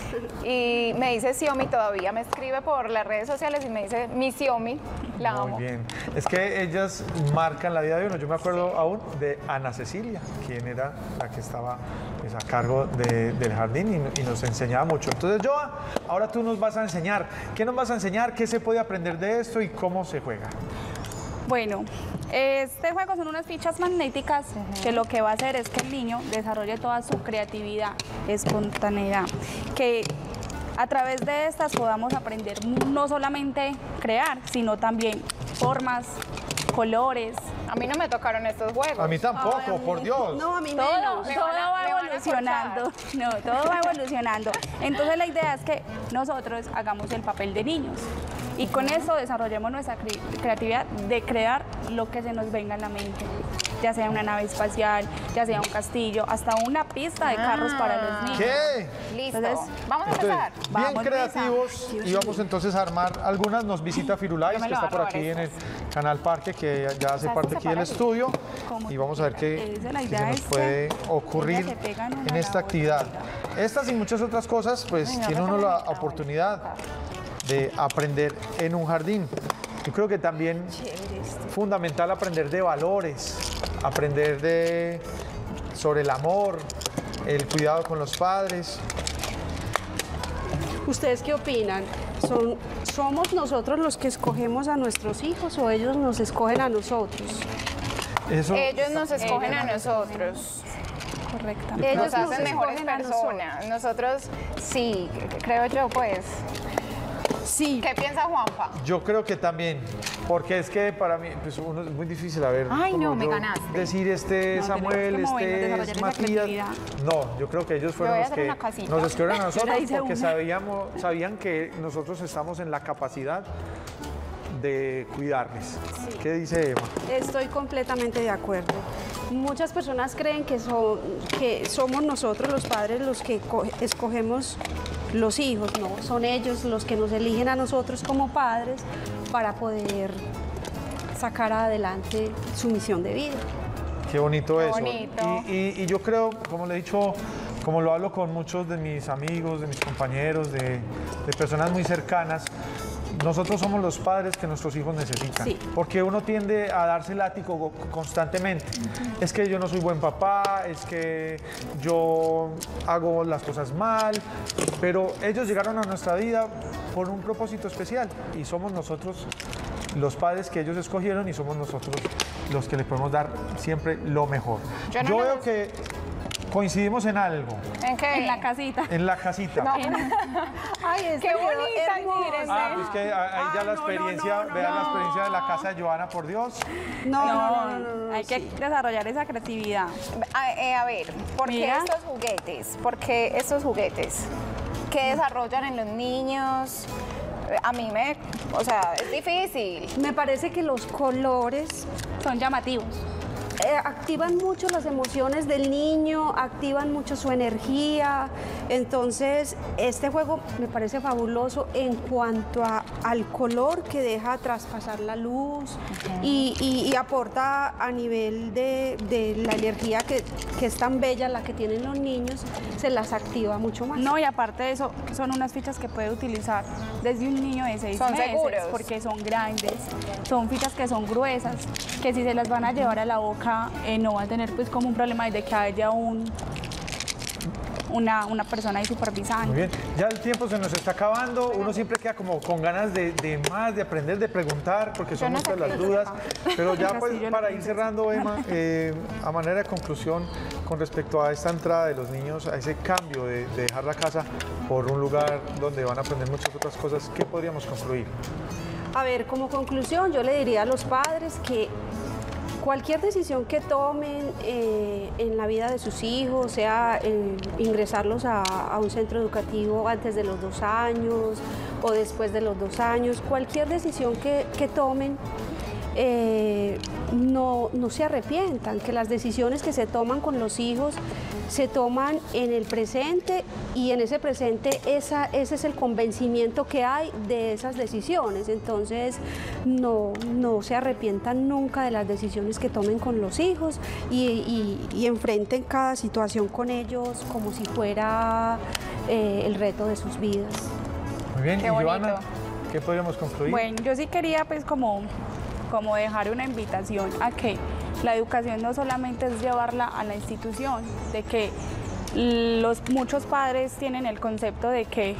Speaker 2: Y me dice Xiaomi todavía, me escribe por las redes sociales y me dice mi Xiaomi, la amo.
Speaker 1: Muy bien. Es que ellas marcan la vida de uno. Yo me acuerdo aún de Ana Cecilia, quien era la que estaba pues, a cargo del jardín y nos enseñaba mucho. Entonces, Joa, ahora tú nos vas a enseñar. ¿Qué nos vas a enseñar? ¿Qué se puede aprender de esto y cómo se juega?
Speaker 6: Bueno, este juego son unas fichas magnéticas que lo que va a hacer es que el niño desarrolle toda su creatividad, espontaneidad, que a través de estas podamos aprender no solamente crear, sino también formas, colores.
Speaker 2: A mí no me tocaron estos juegos.
Speaker 1: A mí tampoco, por Dios.
Speaker 3: No, a mí
Speaker 6: Todo,
Speaker 3: menos.
Speaker 2: Me
Speaker 6: todo
Speaker 2: van a-
Speaker 6: va
Speaker 2: me van a
Speaker 6: evolucionando. No, todo va evolucionando. Entonces la idea es que nosotros hagamos el papel de niños y con eso desarrollemos nuestra creatividad de crear lo que se nos venga en la mente. Ya sea una nave espacial, ya sea un castillo, hasta una pista de carros para los niños.
Speaker 1: ¿Qué?
Speaker 2: Listo.
Speaker 6: Entonces,
Speaker 2: Vamos a
Speaker 1: Entonces,
Speaker 2: empezar.
Speaker 1: bien
Speaker 6: Vamos,
Speaker 1: creativos y vamos entonces a armar algunas. Nos visita Firulais,
Speaker 2: Yo me
Speaker 1: que
Speaker 2: lo
Speaker 1: está
Speaker 2: voy a
Speaker 1: por
Speaker 2: robar
Speaker 1: aquí en el
Speaker 2: estas.
Speaker 1: Canal Parque, que ya hace
Speaker 6: sea,
Speaker 1: parte aquí del
Speaker 6: separadito.
Speaker 1: estudio.
Speaker 6: Como
Speaker 1: Y vamos a ver qué
Speaker 6: esa es la
Speaker 1: se
Speaker 6: idea,
Speaker 1: nos
Speaker 6: es
Speaker 1: puede
Speaker 6: que
Speaker 1: ocurrir
Speaker 6: ellas se pegan una
Speaker 1: en
Speaker 6: a
Speaker 1: esta
Speaker 6: la
Speaker 1: actividad.
Speaker 6: otra.
Speaker 1: Estas y muchas otras cosas, pues
Speaker 2: Ay, no,
Speaker 1: tiene uno
Speaker 2: pásame
Speaker 1: la
Speaker 2: mi trabajo.
Speaker 1: oportunidad de aprender en un jardín. Yo creo que también fundamental aprender de valores, aprender sobre el amor, el cuidado con los padres.
Speaker 3: ¿Ustedes qué opinan? ¿Somos nosotros los que escogemos a nuestros hijos o ellos nos escogen a nosotros?
Speaker 1: Eso,
Speaker 2: Ellos nos escogen a
Speaker 6: Ellos
Speaker 2: nosotros.
Speaker 6: Correctamente.
Speaker 3: Ellos
Speaker 2: Nos
Speaker 3: nos
Speaker 2: hacen mejores
Speaker 3: escogen a nosotros.
Speaker 2: personas. Nosotros, sí, creo yo, pues.
Speaker 3: Sí.
Speaker 2: ¿Qué piensa Juanpa?
Speaker 1: yo creo que también, porque es que para mí pues uno, es muy difícil, a ver,
Speaker 2: Ay,
Speaker 1: como
Speaker 2: no, me
Speaker 1: yo
Speaker 2: ganaste.
Speaker 1: decir
Speaker 6: No,
Speaker 1: Samuel,
Speaker 6: tenemos que movernos,
Speaker 1: este
Speaker 6: desarrollar
Speaker 1: es
Speaker 6: esa
Speaker 1: Matías.
Speaker 6: creatividad.
Speaker 1: No, yo creo que ellos fueron
Speaker 2: voy a
Speaker 1: los
Speaker 2: hacer
Speaker 1: que
Speaker 2: una casita.
Speaker 1: nos escogieron a
Speaker 6: Yo
Speaker 1: nosotros
Speaker 6: le hice
Speaker 1: porque
Speaker 6: una.
Speaker 1: sabían que nosotros estamos en la capacidad de cuidarles. ¿Qué dice Emma?
Speaker 3: Estoy completamente de acuerdo. Muchas personas creen que somos nosotros los padres los que escogemos los hijos, no, son ellos los que nos eligen a nosotros como padres para poder sacar adelante su misión de vida.
Speaker 1: Qué bonito
Speaker 2: Qué
Speaker 1: eso.
Speaker 2: bonito.
Speaker 1: Y yo creo, como le he dicho, como lo hablo con muchos de mis amigos, de mis compañeros, de personas muy cercanas, nosotros somos los padres que nuestros hijos necesitan.
Speaker 3: Sí.
Speaker 1: Porque uno tiende a darse látigo constantemente. Es que yo no soy buen papá, es que yo hago las cosas mal, pero ellos llegaron a nuestra vida por un propósito especial y somos nosotros los padres que ellos escogieron y somos nosotros los que les podemos dar siempre lo mejor.
Speaker 2: Yo no
Speaker 1: Yo
Speaker 2: lo-
Speaker 1: veo que coincidimos en algo,
Speaker 2: ¿En qué?
Speaker 6: En la casita.
Speaker 1: en la casita.
Speaker 2: No.
Speaker 3: Ay,
Speaker 2: Qué bonita, mírense.
Speaker 1: Ah, pues que ahí ya la
Speaker 3: no,
Speaker 1: experiencia,
Speaker 3: no,
Speaker 1: vean la
Speaker 3: no.
Speaker 1: experiencia de la casa de Joana, por Dios.
Speaker 3: No,
Speaker 6: Hay que desarrollar esa creatividad.
Speaker 2: A ver, ¿por qué
Speaker 6: Mira.
Speaker 2: estos juguetes? ¿Por qué estos juguetes? ¿Qué desarrollan en los niños? A mí o sea, es difícil.
Speaker 3: Me parece que los colores
Speaker 6: Son llamativos.
Speaker 3: activan mucho las emociones del niño, activan mucho su energía. Entonces, este juego me parece fabuloso en cuanto al color que deja traspasar la luz y aporta a nivel de la energía que es tan bella la que tienen los niños, se las activa mucho más.
Speaker 6: No, y aparte de eso, son unas fichas que puede utilizar desde un niño de 6
Speaker 2: Son
Speaker 6: meses,
Speaker 2: seguros.
Speaker 6: porque son grandes, son fichas que son gruesas, que si se las van a llevar a la boca, no va a tener pues como un problema de que haya una persona ahí supervisando.
Speaker 1: Muy bien, ya el tiempo se nos está acabando, uno siempre queda como con ganas de más, de aprender, de preguntar, porque son muchas las dudas, pero ya pues para ir cerrando, Emma, a manera de conclusión, con respecto a esta entrada de los niños, a ese cambio de dejar la casa por un lugar donde van a aprender muchas otras cosas, ¿qué podríamos concluir?
Speaker 3: A ver, como conclusión, yo le diría a los padres que cualquier decisión que tomen en la vida de sus hijos, sea ingresarlos a un centro educativo antes de los 2 años o después de los 2 años, cualquier decisión que tomen, no se arrepientan, que las decisiones que se toman con los hijos se toman en el presente y en ese presente ese es el convencimiento que hay de esas decisiones. Entonces no se arrepientan nunca de las decisiones que tomen con los hijos y enfrenten cada situación con ellos como si fuera el reto de sus vidas.
Speaker 1: Muy bien,
Speaker 2: Qué
Speaker 1: y
Speaker 2: bonito.
Speaker 1: Joana, ¿qué podríamos concluir?
Speaker 6: Bueno, yo sí quería pues como dejar una invitación a que la educación no solamente es llevarla a la institución, de que muchos padres tienen el concepto de que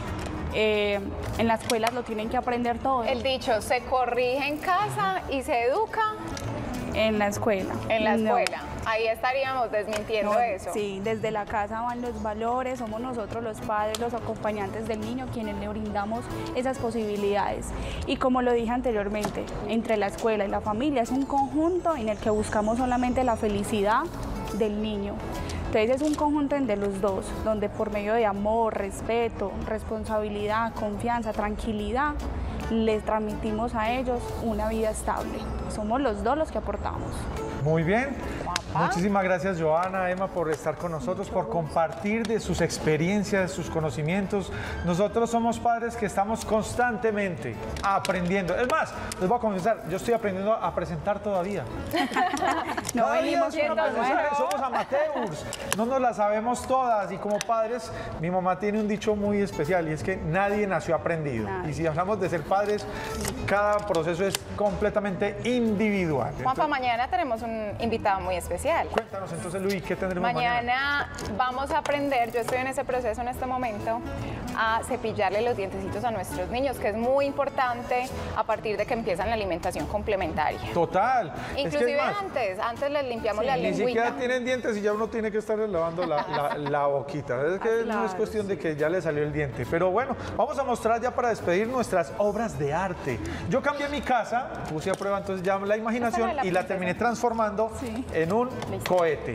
Speaker 6: en las escuelas lo tienen que aprender todo.
Speaker 2: El dicho, se corrige en casa y se educa
Speaker 6: En la escuela.
Speaker 2: en la
Speaker 6: No.
Speaker 2: escuela. Ahí estaríamos desmintiendo
Speaker 6: No,
Speaker 2: eso.
Speaker 6: Sí, desde la casa van los valores, somos nosotros los padres, los acompañantes del niño quienes le brindamos esas posibilidades. Y como lo dije anteriormente, entre la escuela y la familia es un conjunto en el que buscamos solamente la felicidad del niño. Entonces es un conjunto entre los dos, donde por medio de amor, respeto, responsabilidad, confianza, tranquilidad, les transmitimos a ellos una vida estable. Somos los dos los que aportamos.
Speaker 1: Muy bien. Muchísimas gracias, Joana, Emma, por estar con nosotros, por compartir de sus experiencias, sus conocimientos. Nosotros somos padres que estamos constantemente aprendiendo. Es más, les voy a confesar, yo estoy aprendiendo a presentar todavía.
Speaker 6: No
Speaker 1: Cada día
Speaker 6: venimos
Speaker 1: es un
Speaker 6: siendo
Speaker 1: aprendizaje,
Speaker 6: nuevos.
Speaker 1: somos amateurs, no nos la sabemos todas y como padres, mi mamá tiene un dicho muy especial y es que nadie nació aprendido.
Speaker 6: Nadie.
Speaker 1: Y si hablamos de ser padres, cada proceso es completamente individual.
Speaker 2: Juanpa, mañana tenemos un invitado muy especial.
Speaker 1: Cuéntanos entonces, Luis, ¿qué tendremos mañana?
Speaker 2: Mañana vamos a aprender, yo estoy en ese proceso en este momento, a cepillarle los dientecitos a nuestros niños, que es muy importante a partir de que empiezan la alimentación complementaria.
Speaker 1: Total. Es que
Speaker 2: Inclusive
Speaker 1: es más,
Speaker 2: antes les limpiamos la
Speaker 1: ni
Speaker 2: lengüita.
Speaker 1: siquiera tienen dientes y ya uno tiene que estar lavando la boquita. Es que no es cuestión de que ya le salió el diente. Pero bueno, vamos a mostrar ya para despedir nuestras obras de arte. Yo cambié mi casa, puse a prueba entonces ya la imaginación
Speaker 2: Esa no es la
Speaker 1: y la
Speaker 2: princesa.
Speaker 1: terminé transformando en un cohete.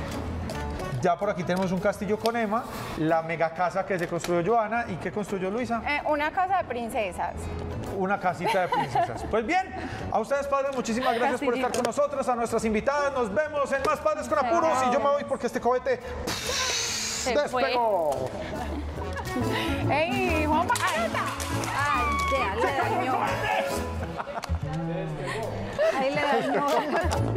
Speaker 1: Ya por aquí tenemos un castillo con Emma, la mega casa que se construyó Joana y que construyó Luisa.
Speaker 2: Una casa de princesas.
Speaker 1: Una casita de princesas. Pues bien, a ustedes padres, muchísimas gracias por estar con nosotros, a nuestras invitadas, nos vemos en Más Padres con Apuros y yo me voy porque este cohete despegó.
Speaker 2: ¡Ey, Juanpa!
Speaker 3: Ay, ya le dañó. Ahí le dañó.